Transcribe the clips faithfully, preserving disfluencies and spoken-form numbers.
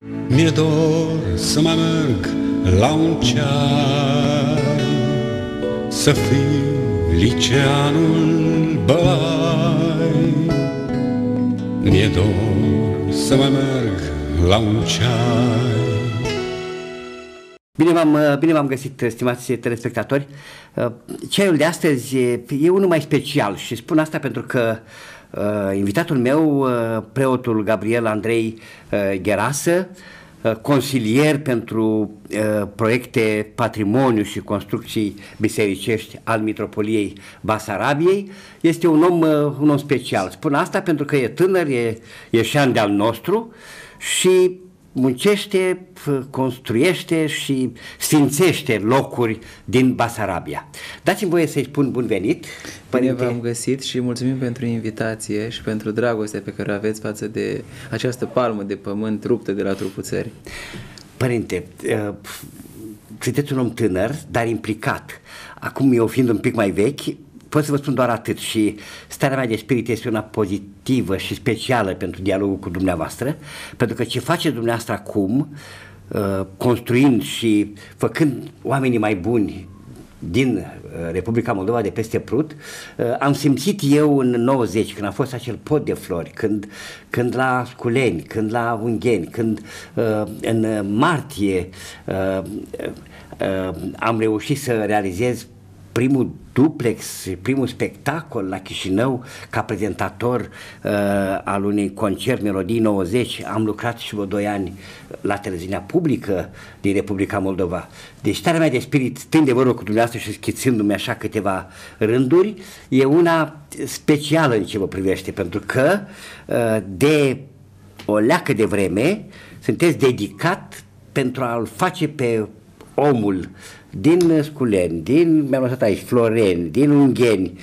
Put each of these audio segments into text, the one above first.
Mi-e dor să mai merg la un ceai, să fiu liceanul Bălai. Mi-e dor să mai merg la un ceai. Bine v-am, bine v-am găsit, stimați telespectatori. Ceaiul de astăzi e unul mai special și spun asta pentru că uh, invitatul meu, uh, preotul Gabriel Andrei uh, Gherasă, uh, consilier pentru uh, proiecte patrimoniu și construcții bisericești al Mitropoliei Basarabiei, este un om, uh, un om special. Spun asta pentru că e tânăr, e, e șan de-al nostru și muncește, construiește și sfințește locuri din Basarabia. Dați-mi voie să-i spun bun venit. Bine v-am găsit și mulțumim pentru invitație și pentru dragostea pe care o aveți față de această palmă de pământ ruptă de la trupul țării. Părinte, sunteți un om tânăr, dar implicat. Acum, eu fiind un pic mai vechi, pot să vă spun doar atât și starea mea de spirit este una pozitivă și specială pentru dialogul cu dumneavoastră, pentru că ce face dumneavoastră acum, construind și făcând oamenii mai buni din Republica Moldova de peste Prut, am simțit eu în nouăzeci, când a fost acel pod de flori, când, când la Sculeni, când la Ungheni, când în martie am reușit să realizez primul duplex, primul spectacol la Chișinău ca prezentator uh, al unui concert Melodii nouăzeci. Am lucrat și vreo doi ani la televiziunea publică din Republica Moldova. Deci starea mea de spirit, stând de vorbă cu dumneavoastră și schițându-mi așa câteva rânduri, e una specială în ce vă privește, pentru că uh, de o leacă de vreme sunteți dedicat pentru a-l face pe omul din Sculeni, din, mi-am lăsat aici, Floreni, din Ungheni,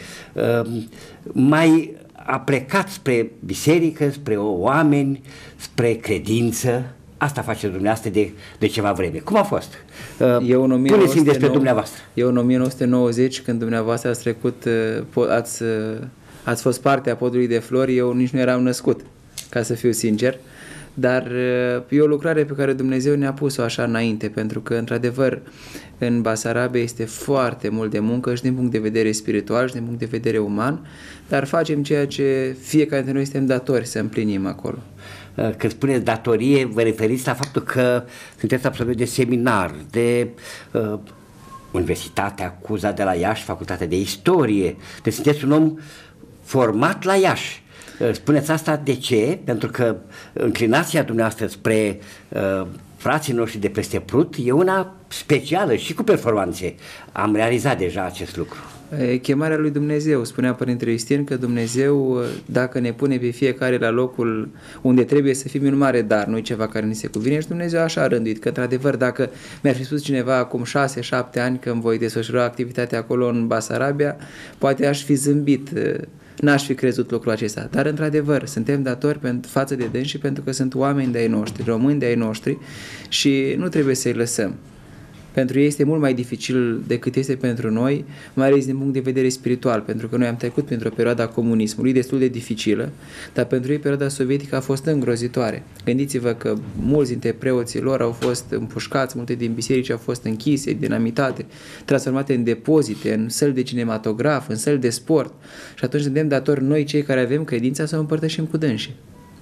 mai a plecat spre biserică, spre oameni, spre credință. Asta face dumneavoastră de, de ceva vreme. Cum a fost? Puneți-mi despre dumneavoastră. Eu în o mie nouă sute nouăzeci, când dumneavoastră ați trecut, ați, ați fost parte a podului de flori, eu nici nu eram născut, ca să fiu sincer. Dar e o lucrare pe care Dumnezeu ne-a pus-o așa înainte, pentru că, într-adevăr, în Basarabia este foarte mult de muncă și din punct de vedere spiritual și din punct de vedere uman, dar facem ceea ce fiecare dintre noi suntem datori să împlinim acolo. Când spuneți datorie, vă referiți la faptul că sunteți absolvent de seminar, de uh, Universitatea Cuza de la Iași, Facultatea de Istorie, deci sunteți un om format la Iași. Spuneți asta de ce? Pentru că înclinația dumneavoastră spre uh, frații noștri de peste Prut e una specială și cu performanțe. Am realizat deja acest lucru. E chemarea lui Dumnezeu. Spunea Părintele Iustin că Dumnezeu, dacă ne pune pe fiecare la locul unde trebuie să fim, un mare dar, nu-i ceva care ni se cuvine, și Dumnezeu așa a rânduit, că într-adevăr dacă mi-ar fi spus cineva acum șase șapte ani că îmi voi desfășura activitatea acolo în Basarabia, poate aș fi zâmbit, n-aș fi crezut lucrul acesta, dar într-adevăr suntem datori pentru, față de dânsi, pentru că sunt oameni de-ai noștri, români de-ai noștri și nu trebuie să-i lăsăm. Pentru ei este mult mai dificil decât este pentru noi, mai ales din punct de vedere spiritual, pentru că noi am trecut printr-o perioadă a comunismului destul de dificilă, dar pentru ei perioada sovietică a fost îngrozitoare. Gândiți-vă că mulți dintre preoții lor au fost împușcați, multe din biserici au fost închise, dinamitate, transformate în depozite, în săli de cinematograf, în săli de sport, și atunci suntem datori noi, cei care avem credința, să o împărtășim cu dânsii.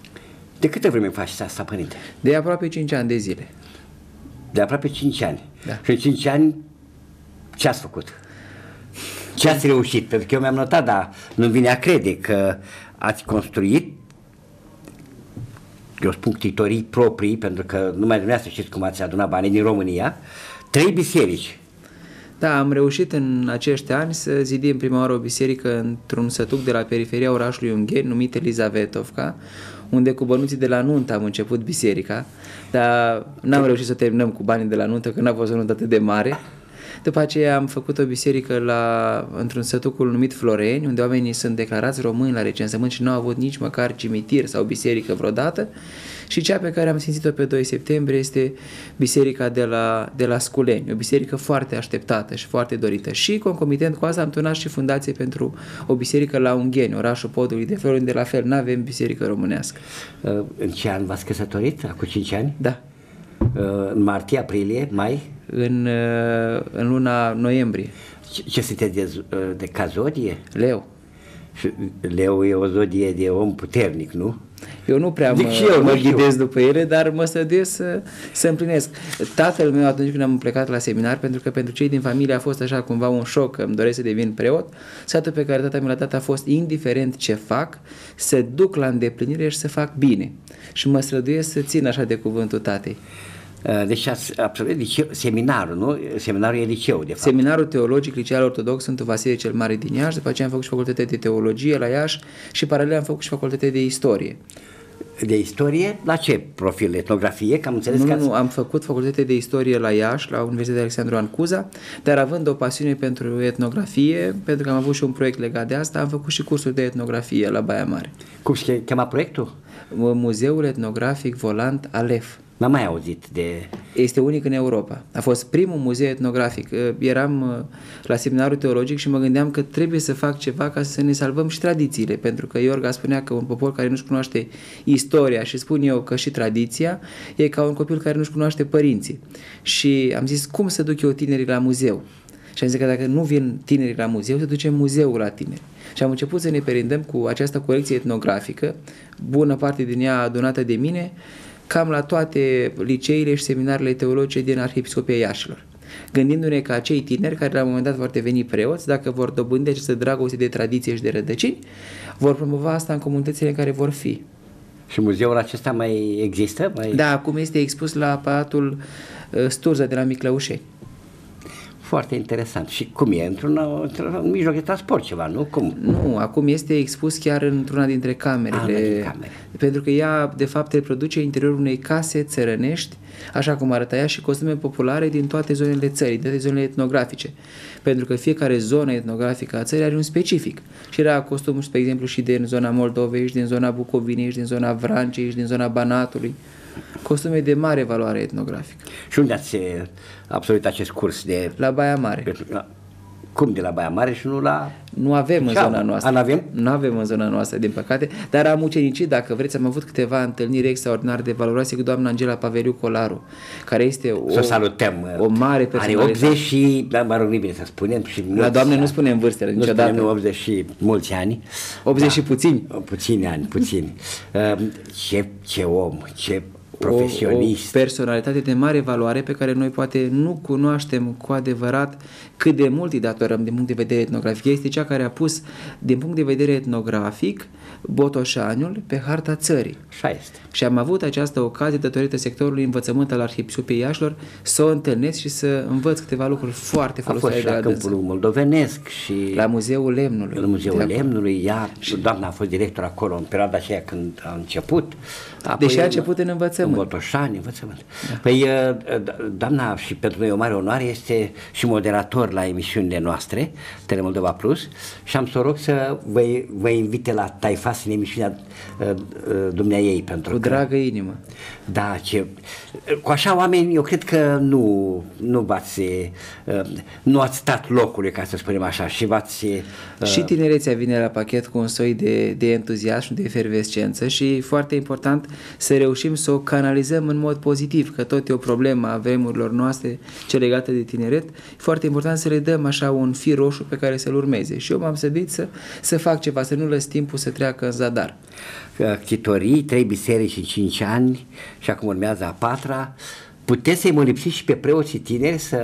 De câte vreme faci asta, părinte? De aproape cinci ani de zile. De aproape cinci ani. Da. Și în cinci ani ce ați făcut? Ce ați reușit? Pentru că eu mi-am notat, dar nu vine a crede că ați construit, eu spun ctitorii proprii, pentru că numai dumneavoastră știți cum ați adunat banii din România, trei biserici. Da, am reușit în acești ani să zidim prima oară o biserică într-un sătuc de la periferia orașului Ungheni, numit Elizavetovca, unde cu bănuții de la nuntă am început biserica, dar n-am reușit să terminăm cu banii de la nuntă, că n-a fost o nuntă atât de mare. După aceea am făcut o biserică la, într-un sătucul numit Floreni, unde oamenii sunt declarați români la recensământ și nu au avut nici măcar cimitir sau biserică vreodată. Și cea pe care am simțit-o pe doi septembrie este biserica de la, de la Sculeni, o biserică foarte așteptată și foarte dorită. Și concomitent cu asta am turnat și fundație pentru o biserică la Ungheni, orașul Podului de Flori, unde la fel nu avem biserică românească. În ce an v-ați căsătorit? Acum cinci ani? Da. În martie, aprilie, mai? În, în luna noiembrie. Ce, ce sunteți de, de ca zodie? Leu. Și Leu e o zodie de om puternic, nu? Eu nu prea mă, eu, mă nu ghidez după ele, dar mă străduiesc să, să împlinesc. Tatăl meu, atunci când am plecat la seminar, pentru că pentru cei din familie a fost așa cumva un șoc că îmi doresc să devin preot, sfatul pe care tata mi l-a dat a fost, indiferent ce fac, să duc la îndeplinire și să fac bine. Și mă străduiesc să țin așa de cuvântul tatei. Deci ați absolvit liceu, seminarul, nu? Seminarul e liceu, de fapt. Seminarul teologic, liceal ortodox Sfântul Vasile cel Mare din Iași, după aceea am făcut și facultatea de teologie la Iași și paralel am făcut și facultatea de istorie. De istorie? La ce profil? Etnografie? Că am înțeles nu, că nu, ați... nu, am făcut facultatea de istorie la Iași, la Universitatea Alexandru Ioan Cuza, dar având o pasiune pentru etnografie, pentru că am avut și un proiect legat de asta, am făcut și cursuri de etnografie la Baia Mare. Cum se chema proiectul? Muzeul Etnografic Volant Alef. N-am mai auzit de... Este unic în Europa. A fost primul muzeu etnografic. Eram la seminarul teologic și mă gândeam că trebuie să fac ceva ca să ne salvăm și tradițiile, pentru că Iorga spunea că un popor care nu-și cunoaște istoria, și spun eu că și tradiția, e ca un copil care nu-și cunoaște părinții. Și am zis, cum să duc eu tinerii la muzeu? Și am zis că dacă nu vin tinerii la muzeu, să ducem muzeul la tineri. Și am început să ne perindăm cu această colecție etnografică, bună parte din ea adunată de mine, cam la toate liceile și seminarele teologice din Arhiepiscopia Iașilor. Gândindu-ne că acei tineri care la un moment dat vor deveni preoți, dacă vor dobândi această dragoste de tradiție și de rădăcini, vor promova asta în comunitățile în care vor fi. Și muzeul acesta mai există? Mai... Da, acum este expus la Palatul Sturza de la Miclăușeni. Foarte interesant. Și cum e? Într-un, într-un mijloc de transport ceva, nu? Cum? Nu, acum este expus chiar într-una dintre camerele. A, din camere. Pentru că ea, de fapt, reproduce interiorul unei case țărănești, așa cum arăta ea, și costume populare din toate zonele țării, din toate zonele etnografice. Pentru că fiecare zonă etnografică a țării are un specific. Și era costumul, spre exemplu, și din zona Moldovei, și din zona Bucovinei, și din zona Vrancei, și din zona Banatului. Costume de mare valoare etnografică. Și unde ați absolvit acest curs de... La Baia Mare. Cum de la Baia Mare și nu la... Nu avem în zona noastră. Nu avem? Nu avem în zona noastră, din păcate, dar am ucenicii, dacă vreți, am avut câteva întâlniri extraordinar de valoroase cu doamna Angela Paveliu Colaru, care este o, să salutăm, o mare personalitate. Are optzeci și, mă rog, nu bine să spunem, și mulți, la doamne nu spunem vârstele nu niciodată. Spunem optzeci și mulți ani. optzeci da, și puțini. Puțini ani, puțini. ce, ce om, ce profesionist. O, o personalitate de mare valoare pe care noi poate nu cunoaștem cu adevărat cât de mult îi datorăm din punct de vedere etnografic. Este cea care a pus din punct de vedere etnografic Botoșaniul pe harta țării. Așa este. Și am avut această ocazie, datorită sectorului învățământ al Arhiepiscopiei Iașilor, să o întâlnesc și să învăț câteva lucruri foarte folositoare de la dânsă. A fost și la Câmpul Moldovenesc și... La Muzeul Lemnului. La Muzeul Lemnului, ea, și doamna a fost director acolo în perioada aceea când a început. Apoi, deși a început în învățământ. În Botoșani, învățământ. Da. Păi, doamna, și pentru noi o mare onoare, este și moderator la emisiunile noastre, Telemoldova Plus, și am să o rog să vă, vă invite la Taifas în emisiunea uh, uh, dumneaei. Pentru Cu că, dragă inimă. Da, ce, cu așa oameni, eu cred că nu, nu v-ați, uh, nu ați stat locului, ca să spunem așa, și v-ați... Uh, și tinerețea vine la pachet cu un soi de, de entuziasm, de efervescență și foarte important să reușim să o canalizăm în mod pozitiv, că tot e o problemă a vremurilor noastre, ce legată de tineret. E foarte important să le dăm așa un fir roșu pe care să-l urmeze. Și eu m-am sădit să, să fac ceva, să nu lăs timpul să treacă în zadar. Ctitorii, trei biserici și cinci ani și acum urmează a patra. Puteți să-i molipsiți și pe preoții tineri să...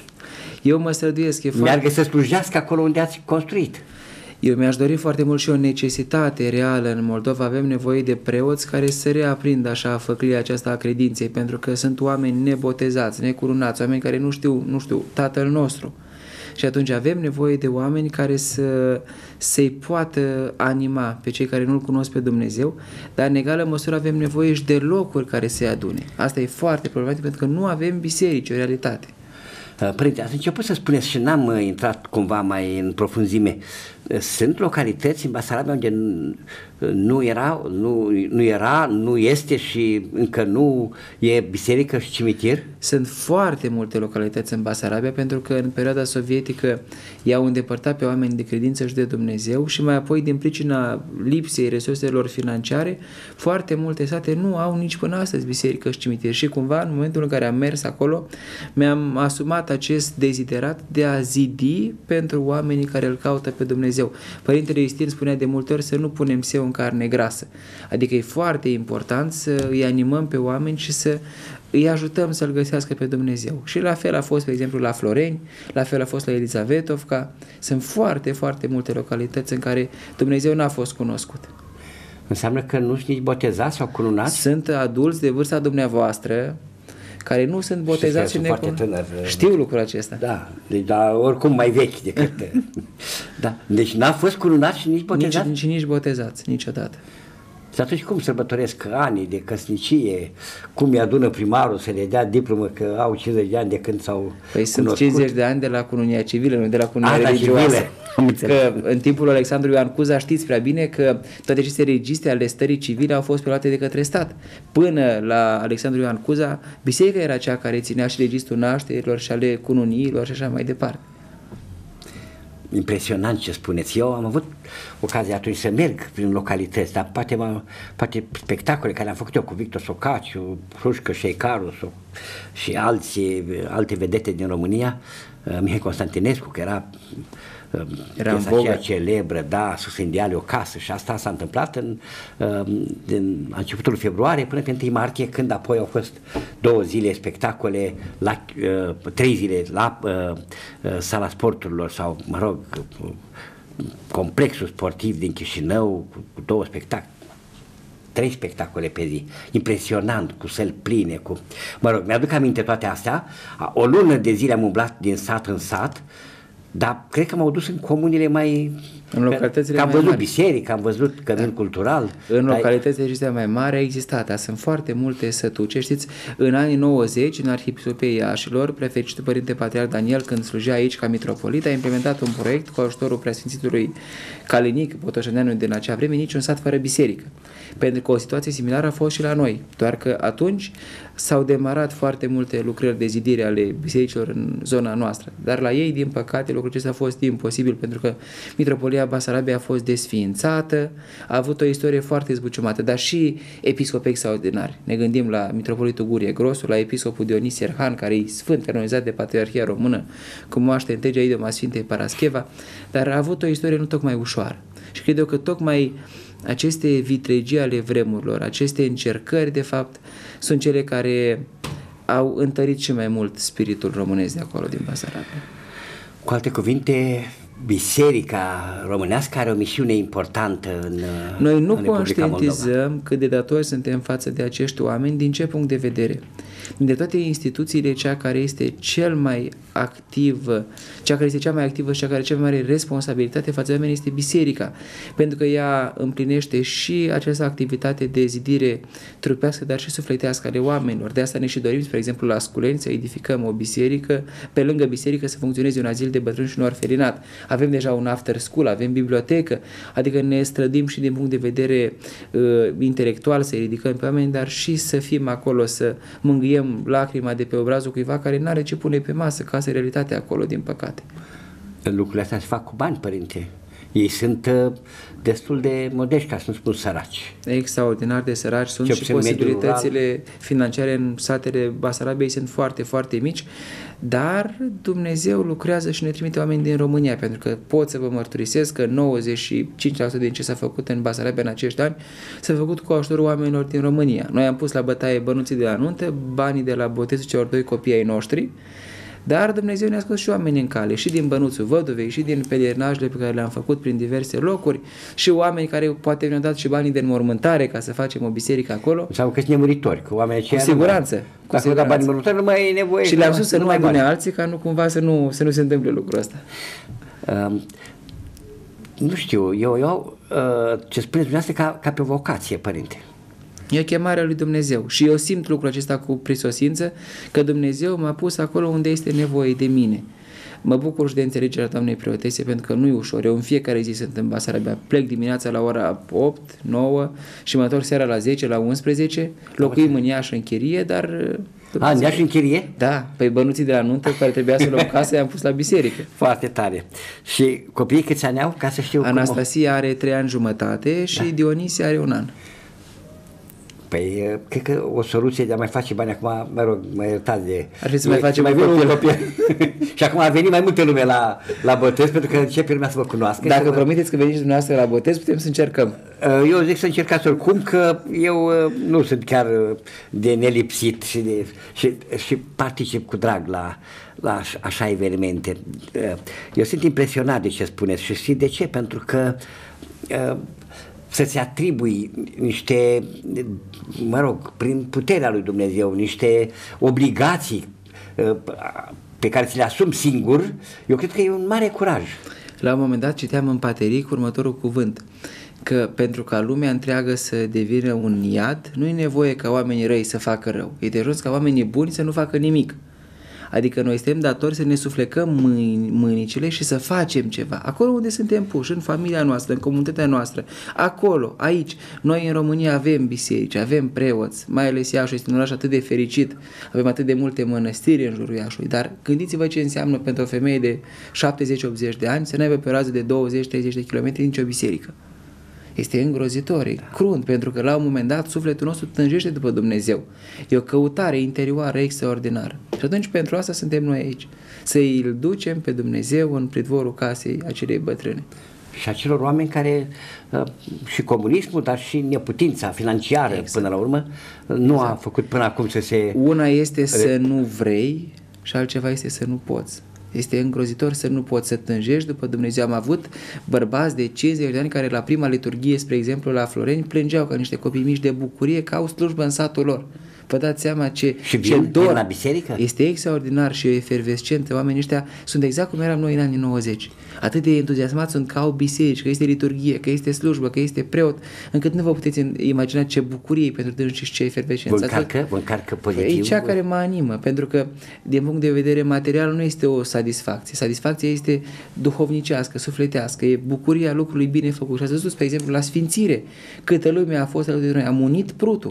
Eu mă străduiesc. E meargă foarte... să slujească acolo unde ați construit. Eu mi-aș dori foarte mult și o necesitate reală în Moldova. Avem nevoie de preoți care să reaprindă așa făclia aceasta a credinței, pentru că sunt oameni nebotezați, necurunați, oameni care nu știu, nu știu, Tatăl nostru. Și atunci avem nevoie de oameni care să, să-i poată anima pe cei care nu-L cunosc pe Dumnezeu, dar în egală măsură avem nevoie și de locuri care să-i adune. Asta e foarte problematic pentru că nu avem biserici, o realitate. Părinte, ați început să spuneți și n-am intrat cumva mai în profunzime. Sunt localități în Basarabia unde nu era, nu, nu era, nu este și încă nu e biserică și cimitir? Sunt foarte multe localități în Basarabia, pentru că în perioada sovietică i-au îndepărtat pe oameni de credință și de Dumnezeu și mai apoi, din pricina lipsei resurselor financiare, foarte multe sate nu au nici până astăzi biserică și cimitir. Și cumva, în momentul în care am mers acolo, mi-am asumat acest deziderat de a zidi pentru oamenii care îl caută pe Dumnezeu. Părintele Iustin spunea de multe ori să nu punem seu în carne grasă. Adică e foarte important să îi animăm pe oameni și să îi ajutăm să-L găsească pe Dumnezeu. Și la fel a fost, de exemplu, la Floreni, la fel a fost la Elizavetovca. Sunt foarte, foarte multe localități în care Dumnezeu n-a fost cunoscut. Înseamnă că nu sunt nici botezați sau cununați? Sunt adulți de vârsta dumneavoastră care nu sunt botezați și necun... Știu lucrul acesta. Da, deci, dar oricum mai vechi decât... da. Deci n-a fost curunat și nici botezați? Nici, nici, nici botezați, niciodată. Și atunci cum sărbătoresc anii de căsnicie? Cum îi adună primarul să le dea diplomă că au cincizeci de ani de când s-au Păi cunoscut? sunt cincizeci de ani de la cununia civilă, nu de la cununia religioasă. Că în timpul Alexandru Ioan Cuza știți prea bine că toate aceste registre ale stării civile au fost preluate de către stat. Până la Alexandru Ioan Cuza, biserica era cea care ținea și registrul nașterilor și ale cununiilor și așa mai departe. Impresionant ce spuneți. Eu am avut ocazia atunci să merg prin localități, dar poate, poate spectacole care am făcut eu cu Victor Socaciu, Hrușcă Șeicaru și alții, alte vedete din România, Mihai Constantinescu, că era Era piesa aceea celebră, da, sus indiale o casă, și asta s-a întâmplat în, din începutul februarie până pe întâi martie, când apoi au fost două zile spectacole, la, trei zile la sala sporturilor sau, mă rog, complexul sportiv din Chișinău, cu două spectacole. Trei spectacole pe zi, impresionant, cu săli pline, cu... Mă rog, mi-aduc aminte toate astea, o lună de zile am umblat din sat în sat, dar cred că m-au dus în comunile mai... În localitățile că am mai văzut mari. biserică, am văzut cămin da. cultural. În dar... localitățile acestea mai mari a existat, dar sunt foarte multe sătuce. Știți, în anii nouăzeci, în Arhiepiscopia Iașilor, prefericitul Părinte Patriarh Daniel, când slujea aici ca mitropolit, a implementat un proiect cu ajutorul preasfințitului Calinic Botoșăneanu din acea vreme, niciun sat fără biserică. Pentru că o situație similară a fost și la noi, doar că atunci s-au demarat foarte multe lucrări de zidire ale bisericilor în zona noastră, dar la ei, din păcate, lucrul acesta a fost imposibil, pentru că Mitropolia Basarabia a fost desființată, a avut o istorie foarte zbuciumată, dar și episcopi extraordinari. Ne gândim la Mitropolitul Gurie Grosu, la episcopul Dionisie Erhan, care e sfânt canonizat de Patriarhia Română, cu moaște întregea idoma Sfintei Parascheva, dar a avut o istorie nu tocmai ușoară. Și cred eu că tocmai aceste vitregii ale vremurilor, aceste încercări, de fapt, sunt cele care au întărit și mai mult spiritul românesc de acolo, din Basarabia. Cu alte cuvinte, biserica românească are o misiune importantă în Noi nu în conștientizăm cât de datori suntem față de acești oameni. Din ce punct de vedere? Dintre toate instituțiile, cea care este cel mai activă, cea care este cea mai activă și cea care are cea mai mare responsabilitate față de oameni este biserica, pentru că ea împlinește și această activitate de zidire trupească, dar și sufletească ale oamenilor. De asta ne și dorim, spre exemplu, la Sculeni să edificăm o biserică, pe lângă biserică să funcționeze un azil de bătrâni și un orfelinat. Avem deja un after school, avem bibliotecă, adică ne strădim și din punct de vedere uh, intelectual să ridicăm pe oameni, dar și să fim acolo, să mângâiem lacrima de pe obrazul cuiva care n-are ce pune pe masă, că asta e realitatea acolo, din păcate. Lucrurile astea se fac cu bani, părinte. Ei sunt uh, destul de modești, ca să nu spun săraci. Extraordinar de săraci sunt și posibilitățile financiare în satele Basarabiei sunt foarte, foarte mici, dar Dumnezeu lucrează și ne trimite oameni din România, pentru că pot să vă mărturisesc că nouăzeci și cinci la sută din ce s-a făcut în Basarabia în acești ani s-a făcut cu ajutorul oamenilor din România. Noi am pus la bătaie bănuții de la nuntă, banii de la botezul celor doi copii ai noștri, dar Dumnezeu ne-a scos și oameni în cale, și din bănuțul văduvei, și din pelerinajele pe care le-am făcut prin diverse locuri, și oameni care poate ne-au dat și banii de înmormântare ca să facem o biserică acolo. Înseamnă că sunt nemuritori, că oamenii aceia... Cu siguranță. Mai, cu dacă siguranță. bani înmormântare, nu mai e nevoie. Și le-am spus să nu mai bune alții, ca nu cumva să nu, să nu se întâmple lucrul ăsta. Um, nu știu, eu, eu uh, ce spuneți dumneavoastră ca, ca pe o vocație, părinte. E o chemare a lui Dumnezeu și eu simt lucrul acesta cu prisosință, că Dumnezeu m-a pus acolo unde este nevoie de mine. Mă bucur și de înțelegerea doamnei preotese, pentru că nu e ușor. Eu în fiecare zi sunt în Basarabia. Plec dimineața la ora opt, nouă și mă întorc seara la zece, la unsprezece. Locuim în Iași în chirie, dar... A, în Iași în chirie? Da, pe bănuții de la nuntă care trebuia să luăm casă, i-am pus la biserică. Foarte tare. Și copiii câți ani au, ca să știu? Anastasia cum... are trei ani jumătate și da. Dionisie are un an. Păi, cred că o soluție de a mai face bani acum, mă rog, mă iertați de... Ar fi să mai facem mai un copil. copil. Și acum a venit mai multă lume la, la botez, pentru că începe lumea să vă cunoască. Dacă vă... promiteți că veniți dumneavoastră la botez, putem să încercăm. Eu zic să încercați oricum, că eu nu sunt chiar de nelipsit și, de, și, și particip cu drag la, la așa evenimente. Eu sunt impresionat de ce spuneți și știți de ce? Pentru că să-ți atribui niște, mă rog, prin puterea lui Dumnezeu, niște obligații pe care ți le asumi singur, eu cred că e un mare curaj. La un moment dat citeam în Pateric următorul cuvânt, că pentru ca lumea întreagă să devină un iad, nu e nevoie ca oamenii răi să facă rău, e de ajuns ca oamenii buni să nu facă nimic. Adică noi suntem datori să ne suflecăm mâini, mânicile și să facem ceva. Acolo unde suntem puși, în familia noastră, în comunitatea noastră, acolo, aici. Noi în România avem biserici, avem preoți, mai ales Iașul este un oraș atât de fericit, avem atât de multe mănăstiri în jurul Iașului, dar gândiți-vă ce înseamnă pentru o femeie de șaptezeci optzeci de ani să n-aibă pe o rază de douăzeci treizeci de kilometri nicio biserică. Este îngrozitor, e crunt, pentru că la un moment dat sufletul nostru tânjește după Dumnezeu. E o căutare interioară extraordinară. Și atunci pentru asta suntem noi aici. Să îl ducem pe Dumnezeu în pridvorul casei acelei bătrâne. Și acelor oameni care și comunismul, dar și neputința financiară, exact, până la urmă, nu exact. a făcut până acum să se... Una este să nu vrei și altceva este să nu poți. Este îngrozitor să nu poți să tânjești după Dumnezeu. Am avut bărbați de cincizeci de ani care la prima liturghie, spre exemplu la Floreni, plângeau ca niște copii mici de bucurie că au slujbă în satul lor. Vă dați seama ce, și ce dor la biserică? Este extraordinar și efervescent. Oamenii ăștia sunt exact cum eram noi în anii nouăzeci. Atât de entuziasmați sunt că au biserici, că este liturghie, că este slujbă, că este preot, încât nu vă puteți imagina ce bucurie pentru dânsi și ce efervescență. Vă încarcă, vă încarcă pozitiv? E cea care mă animă, pentru că din punct de vedere material nu este o satisfacție. Satisfacția este duhovnicească, sufletească, e bucuria lucrului bine făcut. Și ați văzut, spre exemplu, la Sfințire, câtă lume a fost alături de noi, am unit prutul.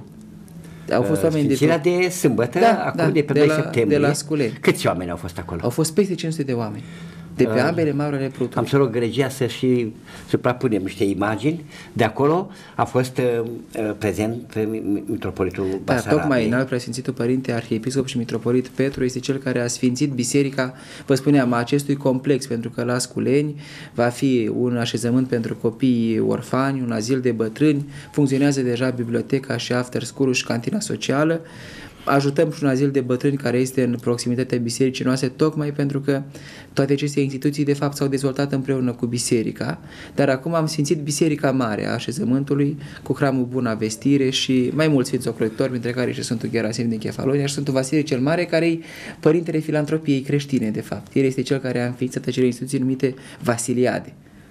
Au fost oameni de, de sâmbătă, da, acum da, de pe de doi la, septembrie. De la Sculeni. Câți oameni au fost acolo? Au fost peste cinci sute de oameni. De pe uh, ambele maluri ale Prutului. Am să rog regia să și suprapunem niște imagini. De acolo a fost uh, prezent mitropolitul Basarabiei. Da, tocmai înalt preasfințitul părinte arhiepiscop și mitropolit Petru este cel care a sfințit biserica, vă spuneam, a acestui complex, pentru că la Sculeni va fi un așezământ pentru copii orfani, un azil de bătrâni, funcționează deja biblioteca și after school și cantina socială. Ajutăm și un azil de bătrâni care este în proximitatea bisericii noastre, tocmai pentru că toate aceste instituții de fapt s-au dezvoltat împreună cu biserica, dar acum am sfințit biserica mare a așezământului cu hramul Buna Vestire și mai mulți sfinți ocrotitori, între care și Sfântul Gerasim din Chefalonia și Sfântul Vasile cel Mare, care e părintele filantropiei creștine de fapt. El este cel care a înființat acele instituții numite Vasiliade.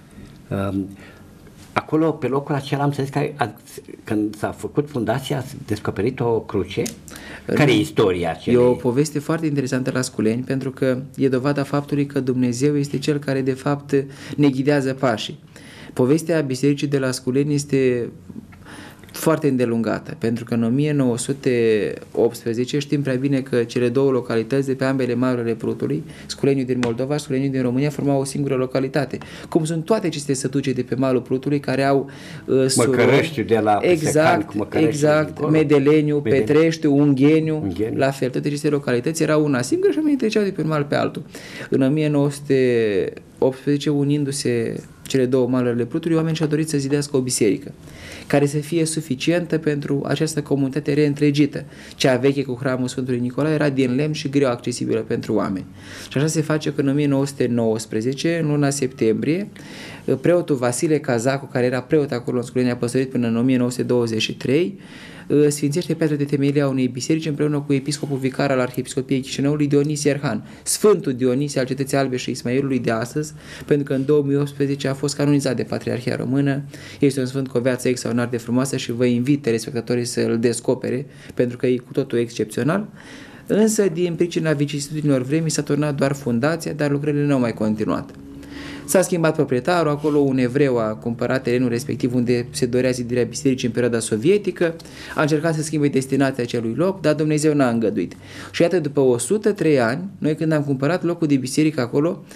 Um. Acolo, pe locul acela, am înțeles că a, când s-a făcut fundația, ați descoperit o cruce? Care e istoria acelei? E o poveste foarte interesantă la Sculeni, pentru că e dovada faptului că Dumnezeu este Cel care, de fapt, ne ghidează pașii. Povestea bisericii de la Sculeni este foarte îndelungată, pentru că în o mie nouă sute optsprezece știm prea bine că cele două localități de pe ambele maluri ale Prutului, Sculeniu din Moldova și Sculeniu din România, formau o singură localitate. Cum sunt toate aceste sătuce de pe malul Prutului care au uh, Măcărăștiu de la exact, cu exact, Medeleniu, Medel... Petreștiu, Ungheniu, Ungheniu, la fel, toate aceste localități erau una singură și oamenii treceau de pe un mal pe altul. În o mie nouă sute optsprezece, unindu-se cele două maluri ale Prutului, oamenii și-au dorit să zidească o biserică care să fie suficientă pentru această comunitate reîntregită. Cea veche cu hramul Sfântului Nicolae era din lemn și greu accesibilă pentru oameni. Și așa se face că în o mie nouă sute nouăsprezece, în luna septembrie, preotul Vasile Cazacu, care era preot acolo în Sculeni, a păstorit până în o mie nouă sute douăzeci și trei, sfințește piatra de temelie a unei biserici împreună cu episcopul vicar al Arhiepiscopiei Chișinăului, Dionisie Erhan, Sfântul Dionisie al Cetății Albe și Ismailului de astăzi, pentru că în două mii optsprezece a fost canonizat de Patriarhia Română. Este un sfânt cu o viață extraordinar de frumoasă și vă invit telespectatorii să îl descopere, pentru că e cu totul excepțional. Însă, din pricina vicissitudinilor vremii, s-a turnat doar fundația, dar lucrările nu au mai continuat. S-a schimbat proprietarul, acolo un evreu a cumpărat terenul respectiv unde se dorea zidirea bisericii în perioada sovietică, a încercat să schimbe destinația acelui loc, dar Dumnezeu n-a îngăduit. Și iată, după o sută trei ani, noi când am cumpărat locul de biserică acolo,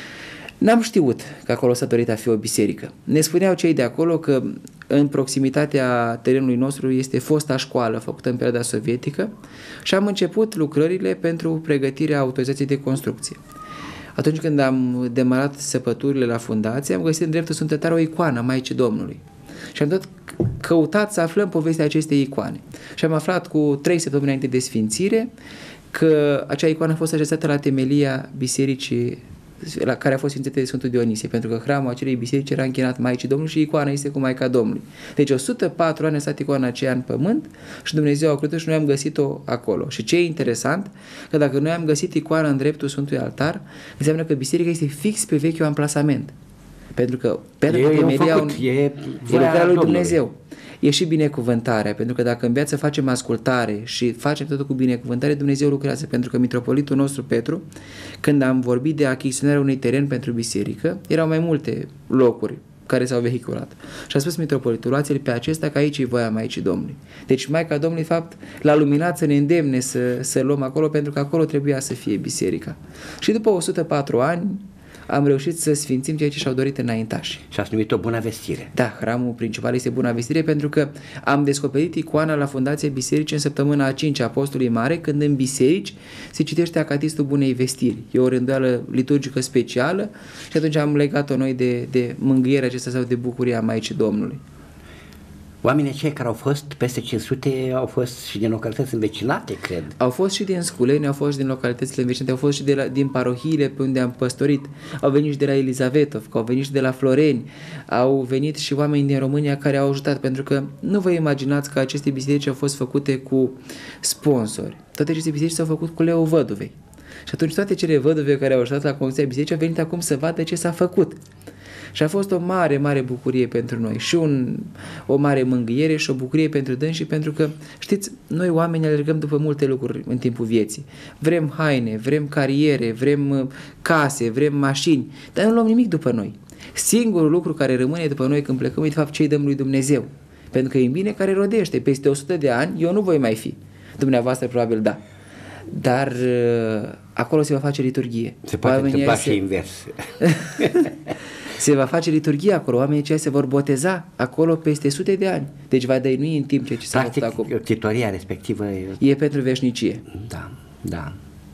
n-am știut că acolo s-a dorit a fi o biserică. Ne spuneau cei de acolo că în proximitatea terenului nostru este fosta școală făcută în perioada sovietică și am început lucrările pentru pregătirea autorizației de construcție. Atunci când am demarat săpăturile la fundație, am găsit în dreptul Sfântătar o icoană a Maicii Domnului. Și am tot căutat să aflăm povestea acestei icoane. Și am aflat cu trei săptămâni înainte de sfințire că acea icoană a fost așezată la temelia bisericii la care a fost sfințită de Sfântul Dionisie, pentru că hramul acelei biserici era închinat Maicii Domnului și icoana este cu Maica Domnului. Deci o sută patru ani a stat icoana aceea în pământ și Dumnezeu a ocrotit și noi am găsit-o acolo. Și ce e interesant, că dacă noi am găsit icoana în dreptul Sfântului Altar, înseamnă că biserica este fix pe vechiul amplasament. Pentru că piatra de temelie un... e lucrarea lui Dumnezeu. E și binecuvântarea, pentru că dacă în viață facem ascultare și facem totul cu binecuvântare, Dumnezeu lucrează, pentru că mitropolitul nostru Petru, când am vorbit de achiziționarea unui teren pentru biserică, erau mai multe locuri care s-au vehiculat. Și a spus mitropolitul, luați-l pe acesta, că aici e voia Maicii Domnului. Deci Maica Domnului, de fapt, l-a luminat să ne îndemne să, să luăm acolo, pentru că acolo trebuia să fie biserica. Și după o sută patru ani, am reușit să sfințim ceea ce și-au dorit înaintași. Și ați numit-o Buna Vestire. Da, hramul principal este Buna Vestire, pentru că am descoperit icoana la fundația bisericii în săptămâna a cincea a Apostolului Mare, când în biserici se citește Acatistul Bunei Vestiri. E o rânduială liturgică specială și atunci am legat-o noi de, de mângâierea acesta sau de bucuria Maicii Domnului. Oamenii cei care au fost peste cinci sute au fost și din localități învecinate, cred. Au fost și din Sculeni, au fost și din localitățile învecinate, au fost și de la, din parohiile pe unde am păstorit, au venit și de la Elizavetov, au venit și de la Floreni, au venit și oameni din România care au ajutat, pentru că nu vă imaginați că aceste biserici au fost făcute cu sponsori. Toate aceste biserici s-au făcut cu leul văduvei. Și atunci toate cele văduve care au ajutat la construcția bisericii au venit acum să vadă ce s-a făcut. Și a fost o mare, mare bucurie pentru noi și un, o mare mângâiere și o bucurie pentru dânsi, pentru că, știți, noi oamenii alergăm după multe lucruri în timpul vieții. Vrem haine, vrem cariere, vrem case, vrem mașini, dar nu luăm nimic după noi. Singurul lucru care rămâne după noi când plecăm e de fapt ce îi dăm lui Dumnezeu. Pentru că e în bine care rodește. Peste o sută de ani eu nu voi mai fi. Dumneavoastră probabil da. Dar uh, acolo se va face liturghie. Se poate Oamenii întâmpla se... și invers. Se va face liturghie acolo, oamenii aceia se vor boteza acolo peste sute de ani. Deci va dăinui în timp ceea ce s-a făcut acum. Practic, titoria respectivă e... e pentru veșnicie. Da, da.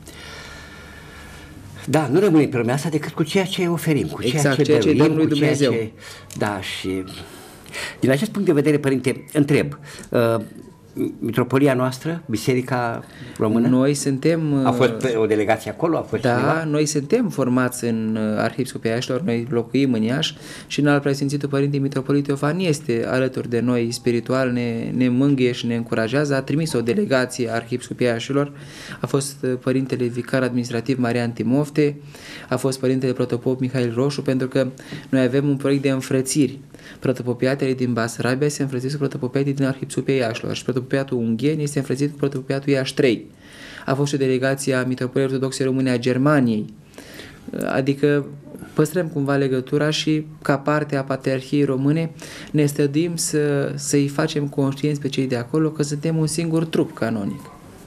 Da, nu rămâne pe lumea asta decât cu ceea ce oferim, cu exact, ceea ce ceea ce dăruim, dăm lui Dumnezeu. Ce... Da, și din acest punct de vedere, părinte, întreb, uh, mitropolia noastră, Biserica Română? Noi suntem... A fost o delegație acolo? A fost da, cineva? Noi suntem formați în Arhiepiscopia Iașilor, noi locuim în Iași și în al preasfințitul Părinte Mitropolit Teofan este alături de noi spiritual, ne, ne mângâie și ne încurajează. A trimis o delegație Arhiepiscopia Iașilor, a fost Părintele Vicar Administrativ Marian Timofte, a fost Părintele Protopop Mihail Roșu, pentru că noi avem un proiect de înfrățiri. Protopopiatele din Basarabia se înfrățesc cu protopopiatele din Arhiepiscopia Iașilor și protopopiatul Ungheni este înfrățit cu protopopiatul Iași trei. A fost și o delegație a Mitropoliei Ortodoxe Române a Germaniei, adică păstrăm cumva legătura și ca parte a Patriarhiei Române ne străduim să, să-i facem conștienți pe cei de acolo că suntem un singur trup canonic.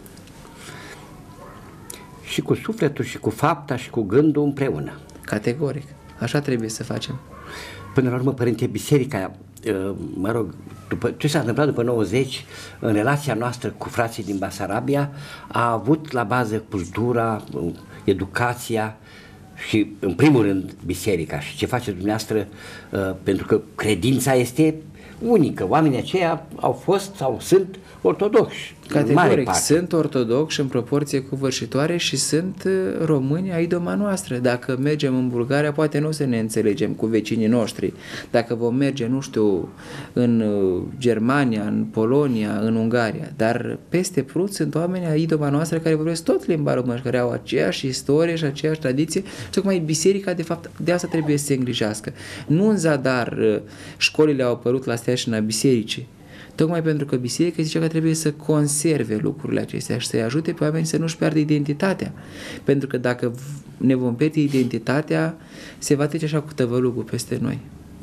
Și cu sufletul și cu fapta și cu gândul împreună. Categoric. Așa trebuie să facem. Până la urmă, părinte, biserica, mă rog, după ce s-a întâmplat după nouăzeci, în relația noastră cu frații din Basarabia, a avut la bază cultura, educația și, în primul rând, biserica. Și ce face dumneavoastră, pentru că credința este unică. Oamenii aceia au fost sau sunt ortodoxi. Categoric, sunt ortodoxi în proporție covârșitoare și sunt români ai idoma noastră. Dacă mergem în Bulgaria, poate nu o să ne înțelegem cu vecinii noștri. Dacă vom merge, nu știu, în Germania, în Polonia, în Ungaria, dar peste Prut sunt oameni ai idoma noastră care vorbesc tot limba română, care au aceeași istorie și aceeași tradiție. Și tocmai biserica, de fapt, de asta trebuie să se îngrijească. Nu în zadar școlile au apărut la steașina bisericii, tocmai pentru că biserica zice că trebuie să conserve lucrurile acestea și să-i ajute pe oameni să nu-și piardă identitatea. Pentru că dacă ne vom pierde identitatea, se va trece așa cu tăvălugul peste noi.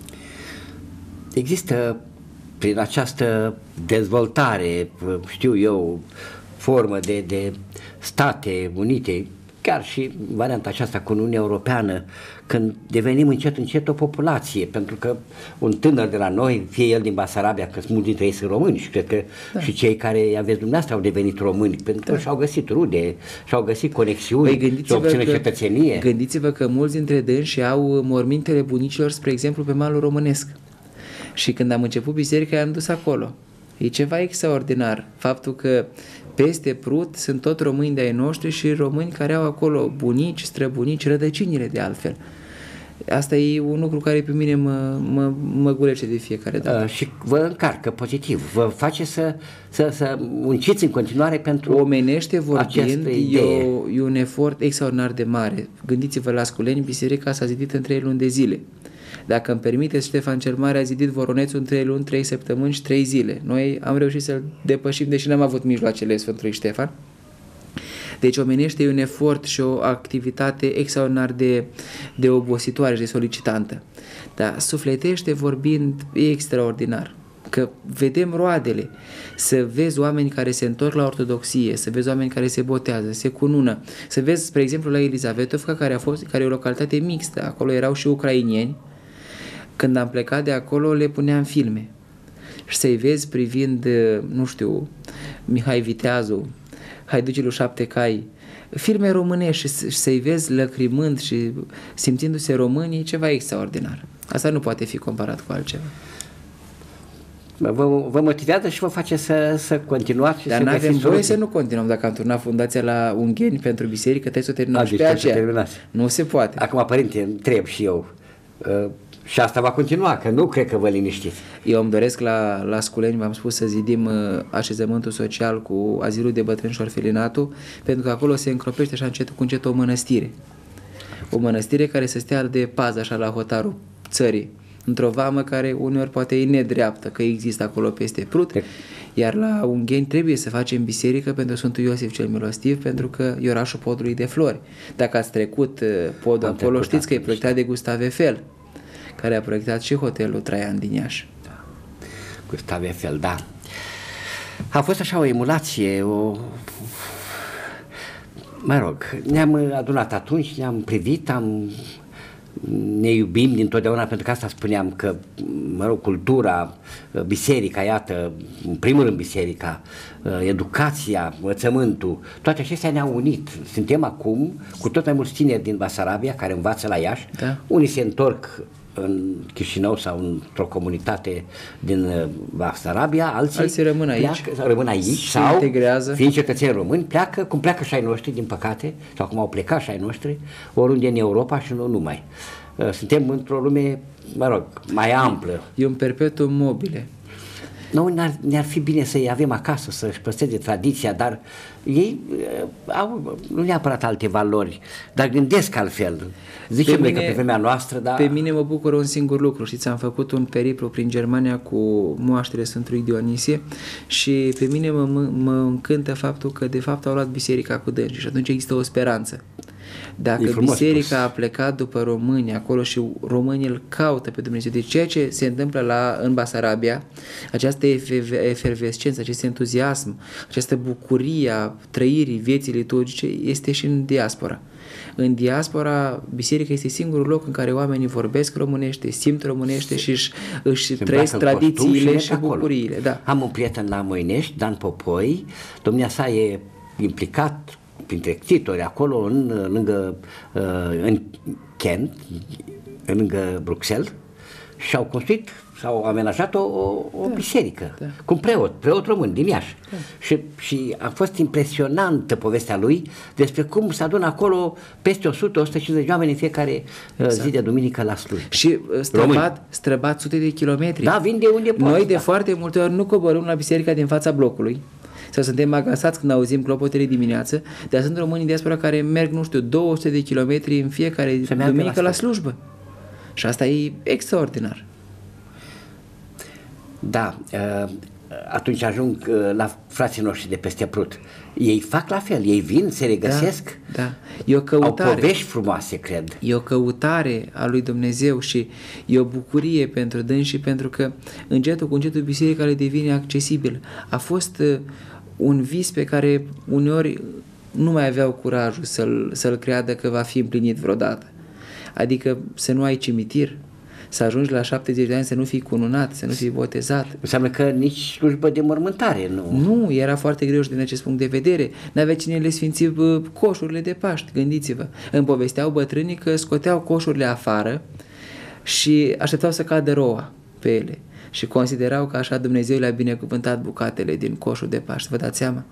Există prin această dezvoltare, știu eu, formă de, de state unite, chiar și varianta aceasta cu Uniunea Europeană, când devenim încet încet o populație, pentru că un tânăr de la noi, fie el din Basarabia, că mulți dintre ei sunt români și cred că da. și cei care aveți dumneavoastră au devenit români, pentru că da. și-au găsit rude, și-au găsit conexiuni, păi și-au obținut cetățenie. Gândiți-vă că mulți dintre dânsi au mormintele bunicilor, spre exemplu, pe malul românesc. Și când am început biserica, i-am dus acolo. E ceva extraordinar. Faptul că peste Prut sunt tot români de-ai noștri și români care au acolo bunici, străbunici, rădăcinile de altfel. Asta e un lucru care pe mine mă, mă, mă gulește de fiecare dată. Uh, și vă încarcă pozitiv, vă face să, să, să munciți în continuare pentru omenește vorbind, e, o, e un efort extraordinar de mare. Gândiți-vă, la Sculeni, biserica s-a zidit în trei luni de zile. Dacă îmi permiteți, Ștefan cel Mare a zidit Voronețul în trei luni, trei săptămâni și trei zile. Noi am reușit să-l depășim, deși n-am avut mijloacele Sfântului Ștefan. Deci omenește e un efort și o activitate extraordinar de, de obositoare și de solicitantă. Dar sufletește vorbind e extraordinar. Că vedem roadele, să vezi oameni care se întorc la ortodoxie, să vezi oameni care se botează, se cunună, să vezi, spre exemplu, la Elizavetovca, care a fost, care e o localitate mixtă, acolo erau și ucrainieni. Când am plecat de acolo, le puneam filme. Și să-i vezi privind, nu știu, Mihai Viteazu, Haiducii Șapte Cai, filme românești și să-i vezi lăcrimând și simțindu-se românii, ceva extraordinar. Asta nu poate fi comparat cu altceva. Vă, vă motivează și vă face să, să continuați și Dar să nu avem voie soluții. să nu continuăm. Dacă am turnat fundația la Ungheni pentru biserică, trebuie să o terminăm A, și deci pe aceea. Nu se poate. Acum, părinte, întreb și eu. Uh, și asta va continua, că nu cred că vă liniștiți. Eu îmi doresc la, la Sculeni, v-am spus, să zidim uh, așezământul social cu azilul de bătrâni și orfelinatul, pentru că acolo se încropește așa încet cu încet o mănăstire. O mănăstire care să stea de pază așa la hotarul țării, într-o vamă care uneori poate e nedreaptă, că există acolo peste Prut, iar la Ungheni trebuie să facem biserică pentru Sfântul Iosif cel Milostiv, pentru că e orașul Podului de Flori. Dacă ați trecut uh, podul Am acolo, trecut, știți că e proiectat de Gustav Eiffel, care a proiectat și hotelul Traian din Iași. Da. Gustav Eiffel, da. A fost așa o emulație, o... Mă rog, ne-am adunat atunci, ne-am privit, am... ne iubim dintotdeauna, pentru că asta spuneam, că, mă rog, cultura, biserica, iată, în primul rând biserica, educația, învățământul, toate acestea ne-au unit. Suntem acum cu tot mai mulți tineri din Basarabia care învață la Iași, da. Unii se întorc în Chișinău sau într-o comunitate din Basarabia, alții, alții rămân aici, pleacă, rămân aici sau, integrează. Fiind cetățeni români, pleacă, cum pleacă și ai noștri, din păcate, sau cum au plecat și ai noștri, oriunde în Europa și nu numai. Suntem într-o lume, mă rog, mai amplă. E un perpetuum mobile. Noi ne-ar, ne-ar fi bine să-i avem acasă, să-și păstreze tradiția, dar ei au nu neapărat alte valori, dar gândesc altfel. Zicem că pe vremea noastră, dar... Pe mine mă bucură un singur lucru, știți, am făcut un periplu prin Germania cu moaștele Sfântului Dionisie și pe mine mă, mă, mă încântă faptul că de fapt au luat biserica cu dânsi și atunci există o speranță. Dacă biserica a plecat după români acolo și românii îl caută pe Dumnezeu, deci ceea ce se întâmplă la, în Basarabia, această efervescență, acest entuziasm, această bucurie a trăirii vieții liturgice este și în diaspora. În diaspora, biserica este singurul loc în care oamenii vorbesc românește, simt românește și își, își trăiesc tradițiile și, și bucuriile. Da. Am un prieten la Moinești, Dan Popoi, domnia sa e implicat printre ctitori acolo, în, lângă, în Kent, lângă Bruxelles, și au construit, s-au amenajat o, o, o Da, biserică, da. cu un preot, preot român din Iași. Da. Și, și a fost impresionantă povestea lui despre cum se adună acolo peste o sută - o sută cincizeci de oameni în fiecare uh, zi de duminică la slujbă. Și uh, străbat, străbat sute de kilometri. Da, vin de unde poate. Noi de da. foarte multe ori nu coborâm la biserica din fața blocului sau suntem agasați când auzim clopotele dimineață, dar sunt români în diaspora care merg, nu știu, două sute de kilometri în fiecare Să meargă duminică la la slujbă. Și asta e extraordinar. Da, uh, atunci ajung uh, la frații noștri de peste Prut. Ei fac la fel, ei vin, se regăsesc, Da, da. E o au căutare. povești frumoase, cred. E o căutare a lui Dumnezeu și e o bucurie pentru dânsi, pentru că încetul cu încetul biserica le devine accesibil. A fost uh, un vis pe care uneori nu mai aveau curajul să-l, să-l creadă că va fi împlinit vreodată. Adică să nu ai cimitir, să ajungi la șaptezeci de ani, să nu fii cununat, să nu fii botezat. Înseamnă că nici slujbă de mormântare, nu? Nu, era foarte greu și din acest punct de vedere. N-avea cine le sfinți bă, coșurile de Paști, gândiți-vă. Îmi povesteau bătrânii că scoteau coșurile afară și așteptau să cadă roa pe ele. Și considerau că așa Dumnezeu le-a binecuvântat bucatele din coșul de Paști. Vă dați seama?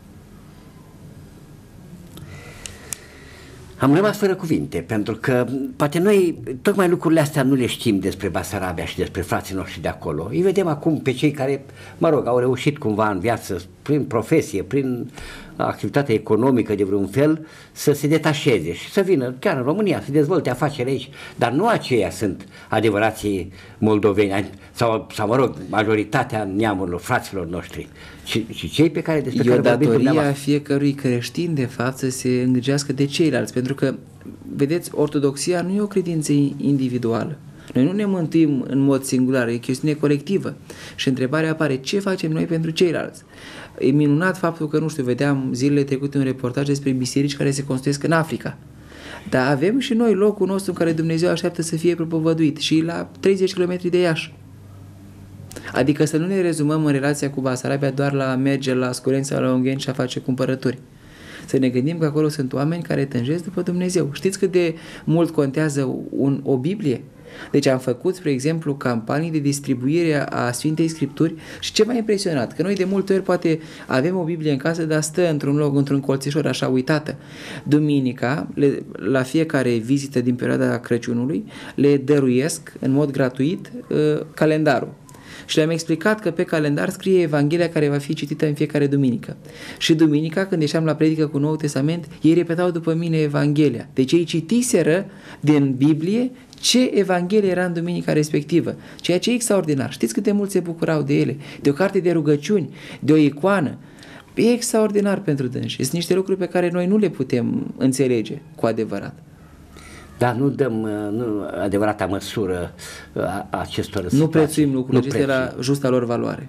Am rămas fără cuvinte, pentru că poate noi tocmai lucrurile astea nu le știm despre Basarabia și despre frații noștri de acolo. Îi vedem acum pe cei care, mă rog, au reușit cumva în viață, prin profesie, prin activitate economică de vreun fel, să se detașeze și să vină chiar în România, să dezvolte afaceri aici. Dar nu aceia sunt adevărații moldoveni, sau, sau mă rog, majoritatea neamurilor, fraților noștri, ci, ci cei pe care despre E o care vorbim datorie a dumneavoastră. fiecărui creștin, de fapt, să se îngrijească de ceilalți, pentru că, vedeți, ortodoxia nu e o credință individuală. Noi nu ne mântuim în mod singular, e o chestiune colectivă. Și întrebarea apare, ce facem noi pentru ceilalți? E minunat faptul că, nu știu, vedeam zilele trecute un reportaj despre biserici care se construiesc în Africa. Dar avem și noi locul nostru în care Dumnezeu așteaptă să fie propovăduit și la treizeci de kilometri de Iași. Adică să nu ne rezumăm în relația cu Basarabia doar la a merge la Scoreni sau la Ungheni și a face cumpărături. Să ne gândim că acolo sunt oameni care tânjesc după Dumnezeu. Știți cât de mult contează un, o Biblie? Deci am făcut, spre exemplu, campanii de distribuire a Sfintei Scripturi și ce m-a impresionat, că noi de multe ori poate avem o Biblie în casă, dar stă într-un loc, într-un colțișor, așa uitată. Duminica, le, la fiecare vizită din perioada Crăciunului, le dăruiesc în mod gratuit uh, calendarul. Și le-am explicat că pe calendar scrie Evanghelia care va fi citită în fiecare duminică. Și duminica, când ieșeam la predică cu Noul Testament, ei repetau după mine Evanghelia. Deci ei citiseră din Biblie ce Evanghelie era în duminica respectivă, ceea ce e extraordinar. Știți cât de mult se bucurau de ele? De o carte de rugăciuni, de o icoană. E extraordinar pentru dânsi. Sunt niște lucruri pe care noi nu le putem înțelege cu adevărat. Dar nu dăm nu, adevărata măsură a, a acestor Nu situații. prețuim lucrurile Nu acestea la prețuim. justa lor valoare.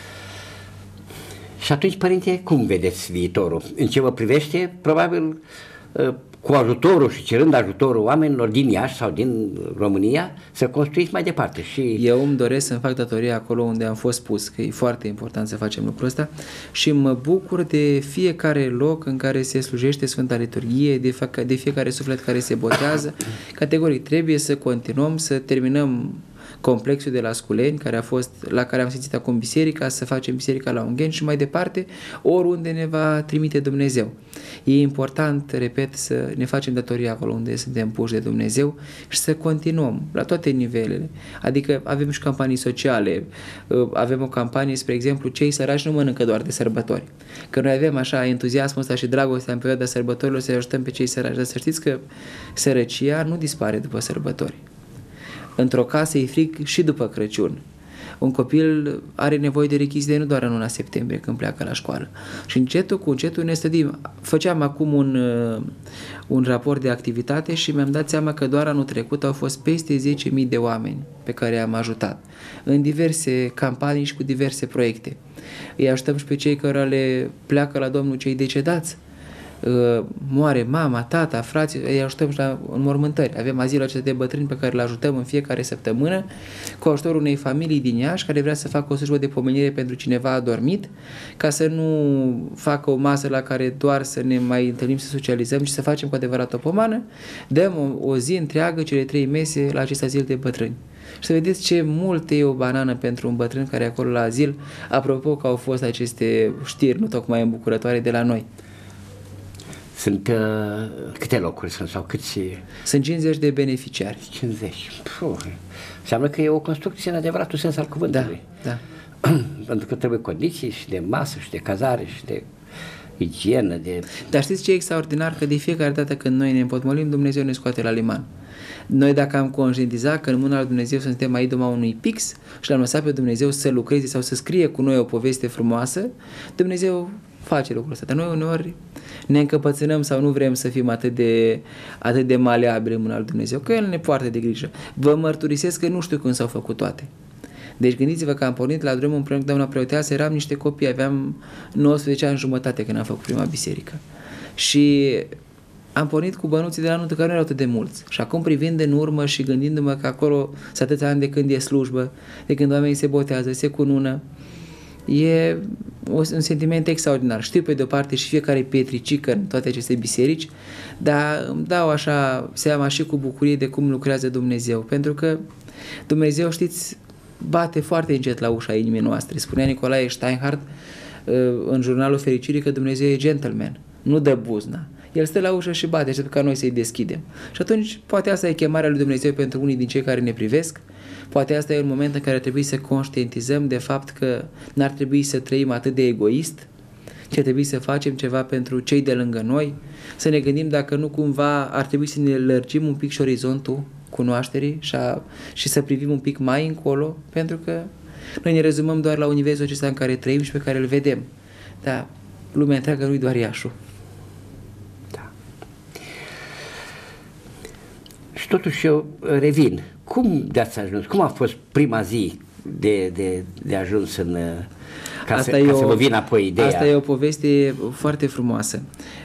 Și atunci, părinte, cum vedeți viitorul? În ce vă privește, probabil cu ajutorul și cerând ajutorul oamenilor din Iași sau din România să construiți mai departe. Și Eu îmi doresc să-mi fac datoria acolo unde am fost pus, că e foarte important să facem lucrul ăsta și mă bucur de fiecare loc în care se slujește Sfânta Liturghie, de, fac, de fiecare suflet care se botează. Categoric, trebuie să continuăm, să terminăm complexul de la Sculeni, care a fost, la care am simțit acum biserica, să facem biserica la Ungheni și mai departe, oriunde ne va trimite Dumnezeu. E important, repet, să ne facem datoria acolo unde suntem puși de Dumnezeu și să continuăm la toate nivelele. Adică avem și campanii sociale, avem o campanie, spre exemplu, cei săraci nu mănâncă doar de sărbători. Că noi avem așa entuziasmul ăsta și dragostea în perioada sărbătorilor să ajutăm pe cei săraci, dar să știți că sărăcia nu dispare după sărbători. Într-o casă e frig și după Crăciun. Un copil are nevoie de rechizite nu doar în luna septembrie când pleacă la școală. Și încetul cu încetul ne stădim. Făceam acum un, un raport de activitate și mi-am dat seama că doar anul trecut au fost peste zece mii de oameni pe care am ajutat în diverse campanii și cu diverse proiecte. Îi ajutăm și pe cei care le pleacă la Domnul cei decedați. Moare mama, tata, frații, îi ajutăm și la înmormântări. Avem azilul acesta de bătrâni pe care îl ajutăm în fiecare săptămână cu ajutorul unei familii din Iași care vrea să facă o slujbă de pomenire pentru cineva adormit, ca să nu facă o masă la care doar să ne mai întâlnim, să socializăm și să facem cu adevărat o pomană. Dăm o, o zi întreagă, cele trei mese la acest azil de bătrâni. Și să vedeți ce mult e o banană pentru un bătrân care e acolo la azil, apropo că au fost aceste știri nu tocmai îmbucurătoare de la noi. Sunt uh, câte locuri sunt sau câți? Sunt cincizeci de beneficiari. cincizeci. Puh. Înseamnă că e o construcție în adevăratul sens al cuvântului. Da, da. Pentru că trebuie condiții și de masă și de cazare și de igienă. De... Dar știți ce e extraordinar? Că de fiecare dată când noi ne împotmolim, Dumnezeu ne scoate la liman. Noi dacă am conștientizat că în mâna lui Dumnezeu suntem aici numai unui pix și l-am lăsat pe Dumnezeu să lucreze sau să scrie cu noi o poveste frumoasă, Dumnezeu face lucrul ăsta. Dar noi uneori ne încăpățânăm sau nu vrem să fim atât de, atât de maleabili în mâna lui Dumnezeu, că El ne poartă de grijă. Vă mărturisesc că nu știu când s-au făcut toate. Deci gândiți-vă că am pornit la drum împreună cu doamna preoteasă, eram niște copii, aveam nouăsprezece ani jumătate când am făcut prima biserică. Și am pornit cu bănuții de la nuntă, care nu erau atât de mulți. Și acum privind în urmă și gândindu-mă că acolo sunt atâția ani de când e slujbă, de când oamenii se botează, se cunună, e un sentiment extraordinar. Știu pe de-o parte și fiecare pietricică în toate aceste biserici, dar îmi dau așa seama și cu bucurie de cum lucrează Dumnezeu. Pentru că Dumnezeu, știți, bate foarte încet la ușa inimii noastre. Spunea Nicolae Steinhardt în Jurnalul Fericirii că Dumnezeu e gentleman, nu dă buzna. El stă la ușă și bate, aștept ca noi să-i deschidem. Și atunci poate asta e chemarea lui Dumnezeu pentru unii din cei care ne privesc, poate asta e un moment în care trebuie să conștientizăm de fapt că n-ar trebui să trăim atât de egoist, ci ar trebui să facem ceva pentru cei de lângă noi, să ne gândim dacă nu cumva ar trebui să ne lărgim un pic și orizontul cunoașterii și, a, și să privim un pic mai încolo, pentru că noi ne rezumăm doar la universul acesta în care trăim și pe care îl vedem. Dar lumea întreagă nu-i doar Iașu. Da. Și totuși eu revin. Cum de-ați ajuns? Cum a fost prima zi de, de, de ajuns în... Ca, asta să, ca o, să vă vină apoi ideea? Asta e o poveste foarte frumoasă.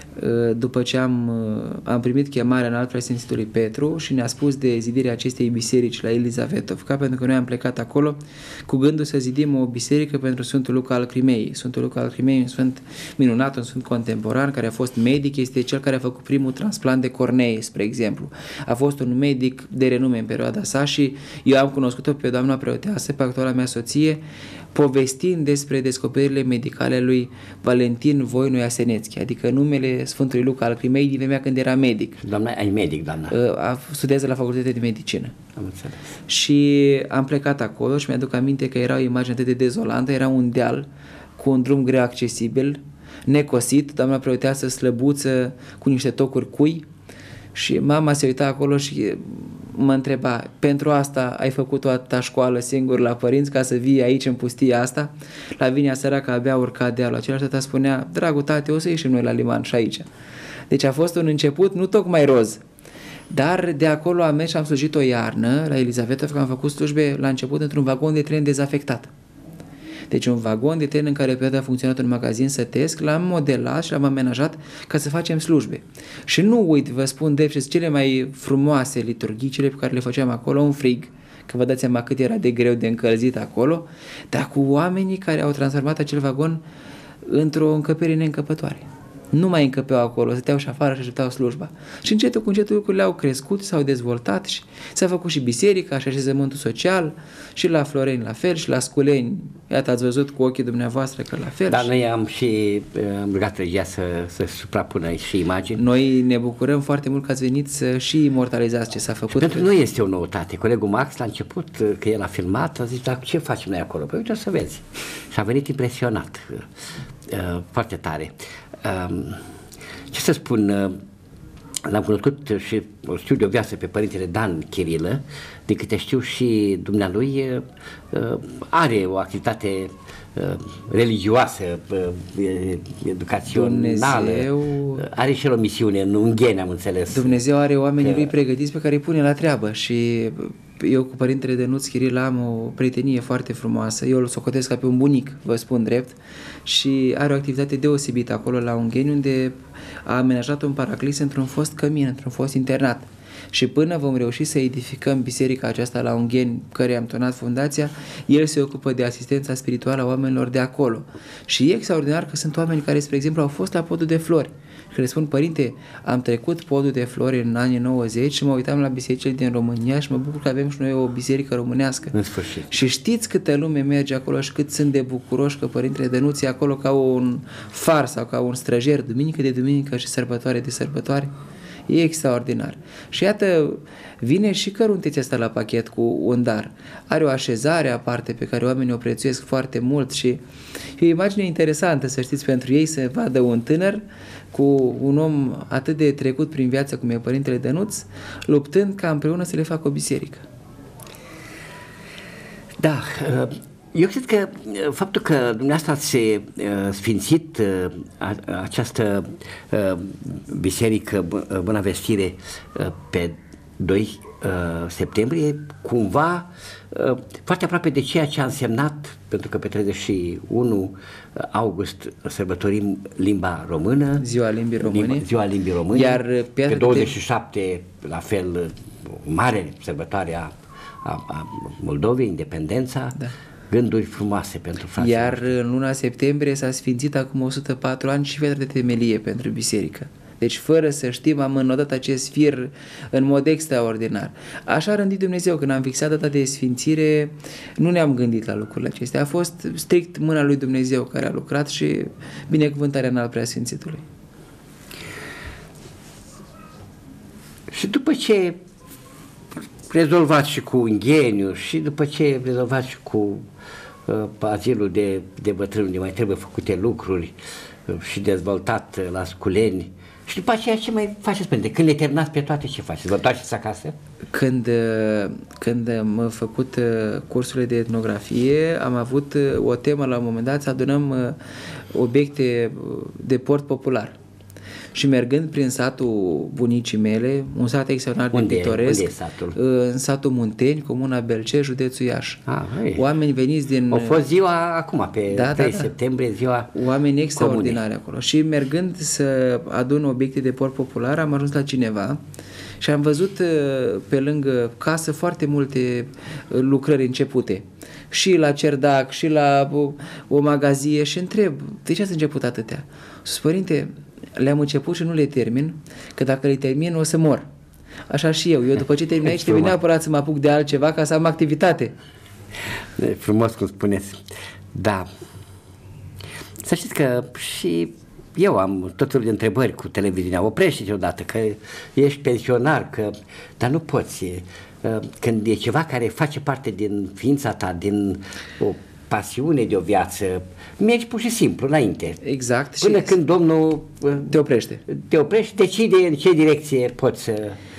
După ce am, am primit chemarea în alt preasfințitului Petru și ne-a spus de zidirea acestei biserici la Elizavetovca, pentru că noi am plecat acolo cu gândul să zidim o biserică pentru Sfântul Luca al Crimeei. Sfântul Luca al Crimeei, un sfânt minunat, un sfânt contemporan, care a fost medic, este cel care a făcut primul transplant de cornee, spre exemplu. A fost un medic de renume în perioada sa și eu am cunoscut-o pe doamna preoteasă, pe actuala mea soție, povestind despre descoperirile medicale lui Valentin Voinu Iasenețchi, adică numele Sfântului Luca al Crimeei din vremea când era medic. Doamna, ai medic, doamna? A, studiază la Facultatea de Medicină. Am înțeles. Și am plecat acolo și mi-aduc aminte că era o imagine atât de dezolantă, era un deal cu un drum greu accesibil, necosit, doamna preoteasă slăbuță cu niște tocuri cui și mama se uita acolo și mă întreba, pentru asta ai făcut o atâta școală singur la părinți ca să vii aici în pustia asta? La Vinia săracă abia urca dealul acela și tata spunea, dragul tate, o să ieșim noi la liman și aici. Deci a fost un început nu tocmai roz, dar de acolo am mers și am slujit o iarnă la Elizavetovca, am făcut slujbe la început într-un vagon de tren dezafectat. Deci un vagon de tren în care pe a funcționat un magazin sătesc, l-am modelat și l-am amenajat ca să facem slujbe. Și nu uit, vă spun drept, cele mai frumoase liturghii, cele pe care le făceam acolo, un frig, că vă dați seama cât era de greu de încălzit acolo, dar cu oamenii care au transformat acel vagon într-o încăpere neîncăpătoare. Nu mai încăpeau acolo, stăteau și afară și așteptau slujba. Și încetul cu încetul lucrurile au crescut, s-au dezvoltat și s-a făcut și biserica și așezământul social și la Floreni la fel și la Sculeni. Iată, ați văzut cu ochii dumneavoastră că la fel. Dar noi am și am rugat regia să, să suprapună și imagini. Noi ne bucurăm foarte mult că ați venit să și imortalizați ce s-a făcut. Și pentru noi este o noutate. Colegul Max la început, că el a filmat, a zis, dar ce facem noi acolo? Păi uite, o să vezi. Și a venit impresionat. Foarte tare. Ce să spun, l-am cunoscut și o știu de o viață pe părintele Dan Chirilă, de câte știu și dumnealui are o activitate religioasă, educațională, Dumnezeu... are și el o misiune în Ungheni, am înțeles. Dumnezeu are oamenii că... lui pregătiți pe care îi pune la treabă și eu cu părintele Dănuț Chiril am o prietenie foarte frumoasă, eu îl socotesc ca pe un bunic, vă spun drept, și are o activitate deosebită acolo la Ungheni, unde a amenajat un paraclis într-un fost cămin, într-un fost internat. Și până vom reuși să edificăm biserica aceasta la Ungheni, care am tonat fundația, el se ocupă de asistența spirituală a oamenilor de acolo. Și e extraordinar că sunt oameni care, spre exemplu, au fost la Podul de Flori și le spun: părinte, am trecut Podul de Flori în anii nouăzeci și mă uitam la bisericile din România și mă bucur că avem și noi o biserică românească. În sfârșit. Și știți câtă lume merge acolo și cât sunt de bucuroși că Părintele Dănuț e acolo ca un far sau ca un străjer, duminică de duminică și sărbătoare de sărbătoare. E extraordinar. Și iată, vine și căruntețea asta la pachet cu un dar. Are o așezare aparte pe care oamenii o prețuiesc foarte mult și e o imagine interesantă, să știți, pentru ei să vadă un tânăr cu un om atât de trecut prin viață cum e Părintele Dănuț, luptând ca împreună să le facă o biserică. Da, eu cred că faptul că dumneavoastră ați sfințit această biserică Bună Vestire pe doi septembrie, cumva foarte aproape de ceea ce a însemnat, pentru că pe treizeci și unu august sărbătorim limba română, Ziua Limbii Române, Ziua Limbii Române, iar pe douăzeci și șapte la fel mare sărbătoare a, a, a Moldovei, independența. Da. Gânduri frumoase pentru frații. Iar în luna septembrie s-a sfințit acum o sută patru ani și piatra de temelie pentru biserică. Deci fără să știm am înnodat acest fir în mod extraordinar. Așa a rândit Dumnezeu. Când am fixat data de sfințire, nu ne-am gândit la lucrurile acestea. A fost strict mâna lui Dumnezeu care a lucrat și binecuvântarea în al Preasfințitului. Și după ce rezolvați și cu Ungheniu și după ce rezolvați și cu uh, azilul de, de bătrâni, unde mai trebuie făcute lucruri uh, și dezvoltat uh, la Sculeni, și după aceea ce mai faceți? Pentru când le terminați pe toate, ce faceți? Vă întoarceți acasă? Când, când am făcut cursurile de etnografie, am avut o temă la un moment dat, să adunăm obiecte de port popular. Și mergând prin satul bunicii mele, un sat extraordinar de pitoresc, unde e satul? În satul Munteni, comuna Belcer, județul Iași. Ah, oameni veniți din... A fost ziua acum, pe da, trei da, da. septembrie, ziua oameni extraordinari comunei. Acolo. Și mergând să adun obiecte de port popular, am ajuns la cineva și am văzut pe lângă casă foarte multe lucrări începute. Și la cerdac, și la o, o magazie și întreb, de ce ați început atâtea? Sus, părinte, le-am început și nu le termin, că dacă le termin o să mor. Așa și eu. Eu după ce termin aici trebuie neapărat să mă apuc de altceva ca să am activitate. E frumos cum spuneți. Da. Să știți că și eu am tot felul de întrebări cu televiziunea. Oprește-te odată, că ești pensionar, că... dar nu poți. Când e ceva care face parte din ființa ta, din o pasiune de o viață, mergi pur și simplu înainte. Exact. Până și când Domnul te oprește. Te oprește, decide în ce direcție poți să...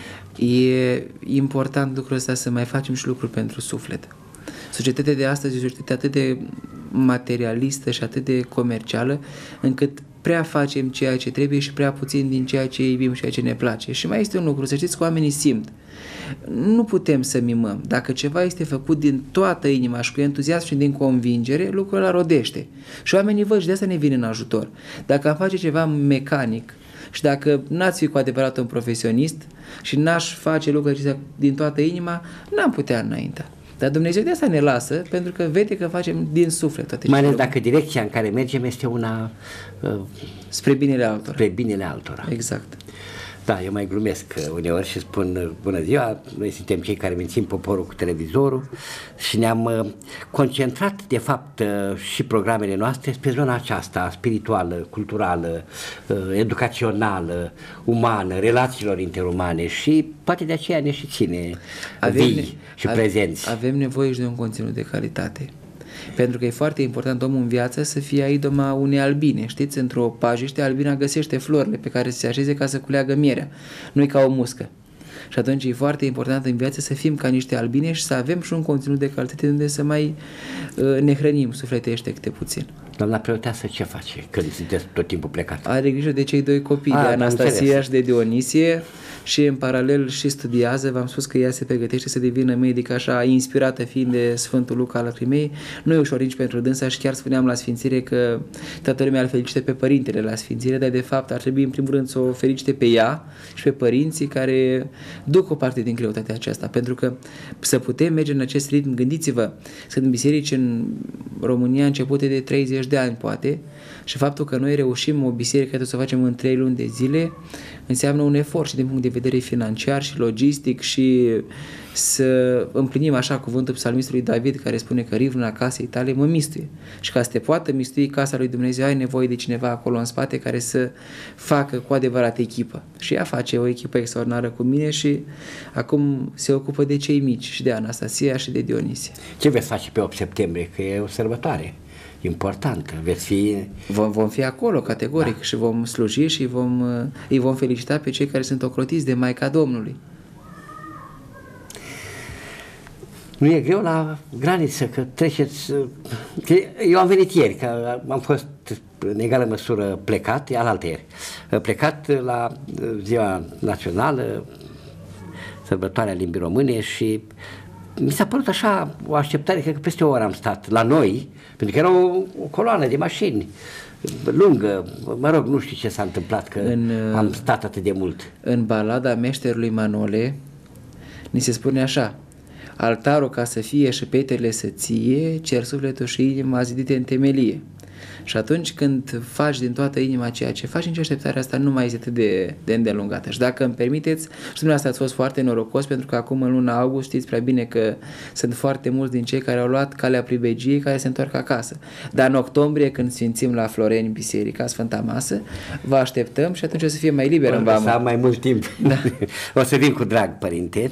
E important lucrul ăsta, să mai facem și lucruri pentru suflet. Societatea de astăzi e o societate atât de materialistă și atât de comercială, încât prea facem ceea ce trebuie și prea puțin din ceea ce iubim și ceea ce ne place. Și mai este un lucru, să știți că oamenii simt. Nu putem să mimăm. Dacă ceva este făcut din toată inima și cu entuziasm și din convingere, lucrul ăla rodește. Și oamenii văd și de asta ne vin în ajutor. Dacă am face ceva mecanic și dacă n-ați fi cu adevărat un profesionist și n-aș face lucrurile acestea din toată inima, n-am putea înainte. Dar Dumnezeu de asta ne lasă, pentru că vede că facem din suflet toate. Mai ales dacă direcția în care mergem este una uh, spre binele altora. Spre binele altora. Exact. Da, eu mai glumesc uneori și spun bună ziua, noi suntem cei care mințim poporul cu televizorul și ne-am uh, concentrat de fapt uh, și programele noastre spre zona aceasta spirituală, culturală, uh, educațională, umană, relațiilor interumane și poate de aceea ne și ține avem vii ne- și ave- prezenți. Avem nevoie și de un conținut de calitate. Pentru că e foarte important omul în viață să fie idoma unei albine. Știți, într-o pajiște, albina găsește florile pe care se așeze ca să culeagă mierea. Nu-i ca o muscă. Și atunci e foarte important în viață să fim ca niște albine și să avem și un conținut de calitate unde să mai uh, ne hrănim sufletește câte puțin. Doamna preoteasă ce face când sunteți tot timpul plecat? Are grijă de cei doi copii, A, de Anastasia și de Dionisie, și în paralel și studiază. V-am spus că ea se pregătește să devină medic, așa inspirată fiind de Sfântul Luca al Lacrimei. Nu e ușor nici pentru dânsa și chiar spuneam la Sfințire că toată lumea îl felicită pe părintele la Sfințire, dar de fapt ar trebui în primul rând să o felicite pe ea și pe părinții care duc o parte din greutatea aceasta, pentru că să putem merge în acest ritm, gândiți-vă, sunt biserici în România începute de treizeci de ani poate, și faptul că noi reușim o biserică să o facem în trei luni de zile înseamnă un efort și din punct de vedere financiar și logistic și să împlinim așa cuvântul psalmistului David care spune că rivna casei tale mă mistuie și ca să te poată mistui casa lui Dumnezeu ai nevoie de cineva acolo în spate care să facă cu adevărat echipă și ea face o echipă extraordinară cu mine și acum se ocupă de cei mici și de Anastasia și de Dionisie. Ce veți face pe opt septembrie? Că e o sărbătoare importantă. Veți fi... Vom, vom fi acolo, categoric, da. Și vom sluji și vom, îi vom felicita pe cei care sunt ocrotiți de Maica Domnului. Nu e greu la graniță, că treceți... Că eu am venit ieri, că am fost în egală măsură plecat, alaltă ieri, plecat la Ziua Națională, sărbătoarea limbii române și mi s-a părut așa o așteptare, cred că peste o oră am stat la noi, pentru că era o, o coloană de mașini lungă, mă rog, nu știu ce s-a întâmplat, că în, am stat atât de mult. În balada Meșterului Manole ni se spune așa: altarul ca să fie și petrele să ție, cer sufletul și inima zidite în temelie. Și atunci când faci din toată inima ceea ce faci, nici așteptarea asta nu mai este atât de, de îndelungată. Și dacă îmi permiteți, și dumneavoastră ați fost foarte norocos, pentru că acum în luna august știți prea bine că sunt foarte mulți din cei care au luat calea pribegiei care se întorc acasă. Dar în octombrie, când sfințim la Floreni biserica, Sfânta Masă, vă așteptăm și atunci o să fie mai liber în vamă. O să am mai mult timp. Da. O să vin cu drag, părinte.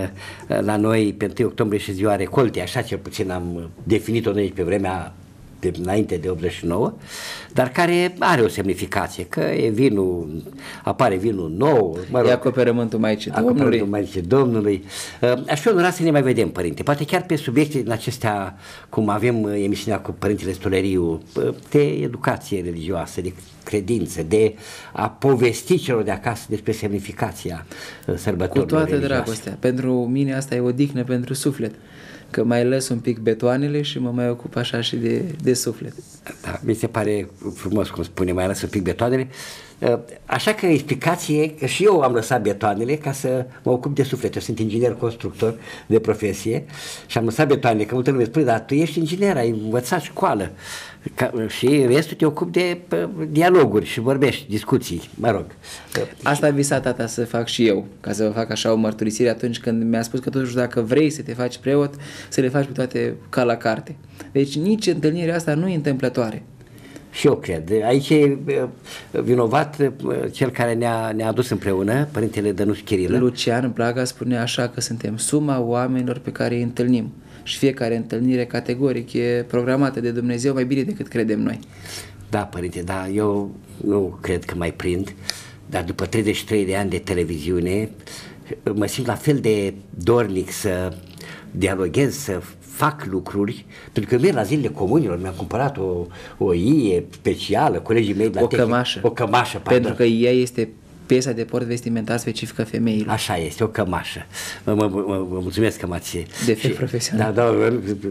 La noi, pe întâi octombrie și ziua recoltei, așa cel puțin am definit-o noi pe vremea de înainte de optzeci și nouă, dar care are o semnificație, că e vinul, apare vinul nou, mă rog, e acoperământul Maicii Domnului. Acoperământul Maicii Domnului. Aș fi onorat să ne mai vedem, părinte, poate chiar pe subiecte din acestea, cum avem emisiunea cu Părintele Stoleriu, de educație religioasă, de credință, de a povesti celor de acasă despre semnificația sărbătorilor cu toată religioase. dragostea. Pentru mine asta e o dihnă pentru suflet, că mai lăs un pic betoanele și mă mai ocup așa și de, de suflet. Da, mi se pare frumos cum spune, mai lăs un pic betoanele. Așa că explicație că și eu am lăsat betoanele ca să mă ocup de suflet. Eu sunt inginer constructor de profesie și am lăsat betoanele, că multă lume spune, dar tu ești inginer, ai învățat școală ca, și restul te ocupi de pă, dialoguri și vorbești, discuții, mă rog. Asta a visat tata să fac și eu, ca să vă fac așa o mărturisire atunci când mi-a spus că totuși dacă vrei să te faci preot, să le faci pe toate ca la carte. Deci nici întâlnirea asta nu e întâmplătoare. Și eu cred. Aici e vinovat cel care ne-a, ne-a adus împreună, Părintele Dănuț Chirilă. Lucian în Praga spune așa că suntem suma oamenilor pe care îi întâlnim și fiecare întâlnire categoric e programată de Dumnezeu mai bine decât credem noi. Da, părinte, da, eu nu cred că mai prind, dar după treizeci și trei de ani de televiziune mă simt la fel de dornic să dialoghez, să fac lucruri, pentru că merg la zilele comunilor, mi-am cumpărat o, o ie specială, colegii mei de la o tehnic, cămașă, o cămașă, pentru că ea este piesa de port vestimentar specifică femeilor. Așa este, o cămașă. Mă, mă, mă, mă mulțumesc că m-ați... De fel profesional. Da, da,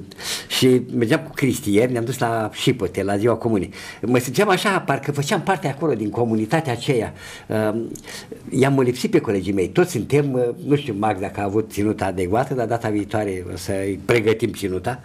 și mergeam cu Cristi ieri, ne-am dus la Șipote, la ziua comunii. Mă simțeam așa, parcă făceam parte acolo din comunitatea aceea. I-am lipsit pe colegii mei. Toți suntem, nu știu Max dacă a avut ținuta adecvată, dar data viitoare o să-i pregătim ținuta.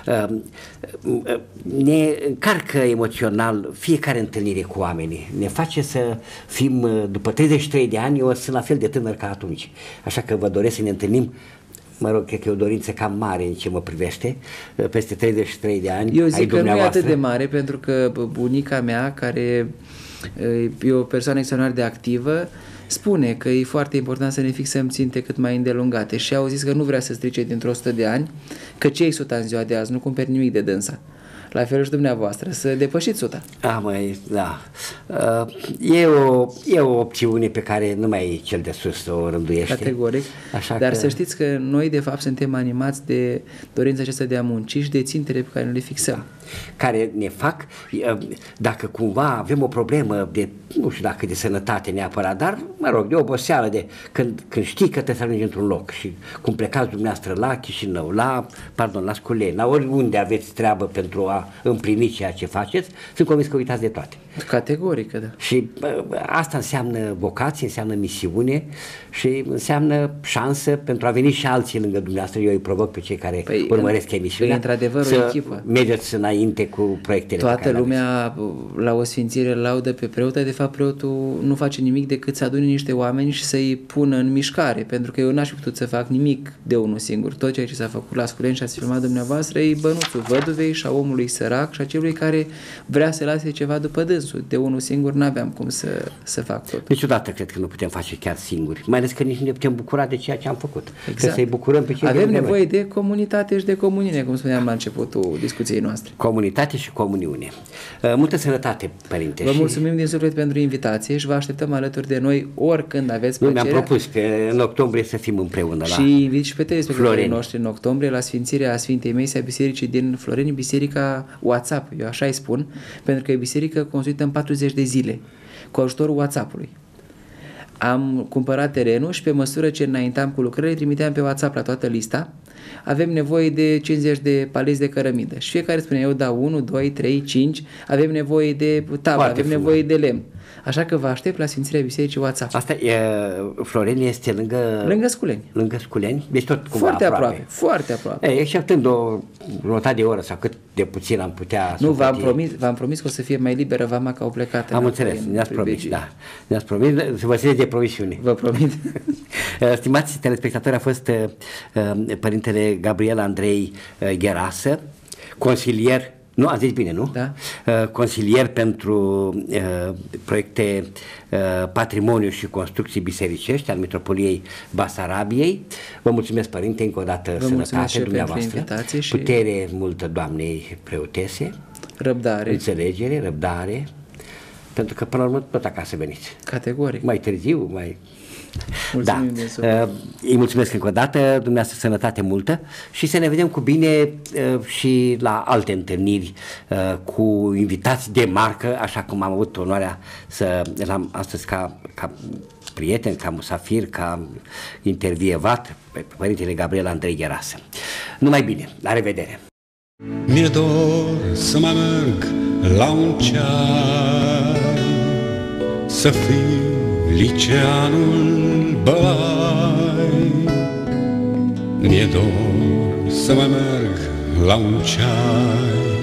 Ne încarcă emoțional fiecare întâlnire cu oamenii. Ne face să fim, după treizeci și trei de ani, eu sunt la fel de tânăr ca atunci. Așa că vă doresc să ne întâlnim, mă rog, cred că e o dorință cam mare în ce mă privește, peste treizeci și trei de ani. Eu zic că nu e atât de mare, pentru că bunica mea, care e o persoană extraordinar de activă, spune că e foarte important să ne fixăm ținte cât mai îndelungate și au zis că nu vrea să strice dintr-o sută de ani, că cei suta în ziua de azi nu cumperi nimic de dânsa. La fel și dumneavoastră, să depășiți suta. Da, măi, da. E o, e o opțiune pe care numai cel de sus o rânduiește. Categoric. Așa Dar că... să știți că noi, de fapt, suntem animați de dorința aceasta de a munci și de țintele pe care le fixăm. care ne fac, dacă cumva avem o problemă de, nu știu dacă de sănătate neapărat, dar, mă rog, de oboseală, de când, când știi că trebuie să ajungi într-un loc și cum plecați dumneavoastră la Chișinău, la, pardon, la Sculeni, la oriunde aveți treabă pentru a împlini ceea ce faceți, sunt convins că uitați de toate. Categorică, da. Și bă, asta înseamnă vocație, înseamnă misiune și înseamnă șansă pentru a veni și alții lângă dumneavoastră. Eu îi provoc pe cei care păi, urmăresc emisiunea într-adevăr, să o echipă. mergeți înainte cu proiectele. Toată lumea la o sfințire laudă pe preot, de fapt preotul nu face nimic decât să adune niște oameni și să-i pună în mișcare, pentru că eu n-aș fi putut să fac nimic de unul singur. Tot ceea ce s-a făcut la Sculeni și ați filmat dumneavoastră e bănuțul văduvei și a omului sărac și a celui care vrea să lase ceva după dânsul. De unul singur n-aveam cum să, să fac tot. Niciodată cred că nu putem face chiar singuri, mai ales că nici nu ne putem bucura de ceea ce am făcut. Exact. Că să-i bucurăm pe cei Avem de nevoie de comunitate și de comuniune, cum spuneam la începutul discuției noastre. Comunitate și comuniune. Multă sănătate, părinte. Vă și... mulțumim din suflet pentru invitație și vă așteptăm alături de noi oricând aveți plăcerea. Nu, mi-am propus că în octombrie să fim împreună la Și invit și pe telespectatorii noștri în octombrie la sfințirea Sfintei Mesei a Bisericii din Floreni, biserica WhatsApp, eu așa îi spun, pentru că e biserică construită în patruzeci de zile, cu ajutorul WhatsApp-ului. Am cumpărat terenul și pe măsură ce înaintam cu lucrările, trimiteam pe WhatsApp la toată lista. Avem nevoie de cincizeci de paleți de cărămidă și fiecare spune eu dau unu, doi, trei, cinci, avem nevoie de tablă, avem frumos. nevoie de lemn. Așa că vă aștept la sfințirea bisericii WhatsApp. Asta e, Floreni este lângă... Lângă Sculeni. Lângă Sculeni? Deci tot cumva foarte aproape. aproape. Foarte aproape. E, exceptând o jumătate de oră sau cât de puțin am putea... Nu, v-am promis, v-am promis că o să fie mai liberă vama că au plecat. Am înțeles, ne-ați promis, da. Ne-ați promis, să vă țineți de promisiune. Vă promit. Stimați telespectatori, a fost uh, părintele Gabriel Andrei uh, Gherasă, consilier, nu, am zis bine, nu? Da. Uh, consilier pentru uh, proiecte uh, patrimoniu și construcții bisericești al Mitropoliei Basarabiei. Vă mulțumesc, părinte, încă o dată vă sănătate dumneavoastră, și putere multă doamnei preotese, răbdare, înțelegere, răbdare, pentru că până la urmă tot acasă veniți. Categoric. Mai târziu, mai... Mulțumim da. Uh, îi mulțumesc încă o dată, dumneavoastră sănătate multă și să ne vedem cu bine uh, și la alte întâlniri uh, cu invitați de marcă, așa cum am avut onoarea să l-am astăzi ca, ca prieten, ca musafir, ca intervievat pe părintele Gabriel Andrei Gherasă. Numai bine, la revedere! Mi-e dor să mai merg la un ceai, să fiu liceanul Bălai. Mi-e dor să mai merg la un ceai,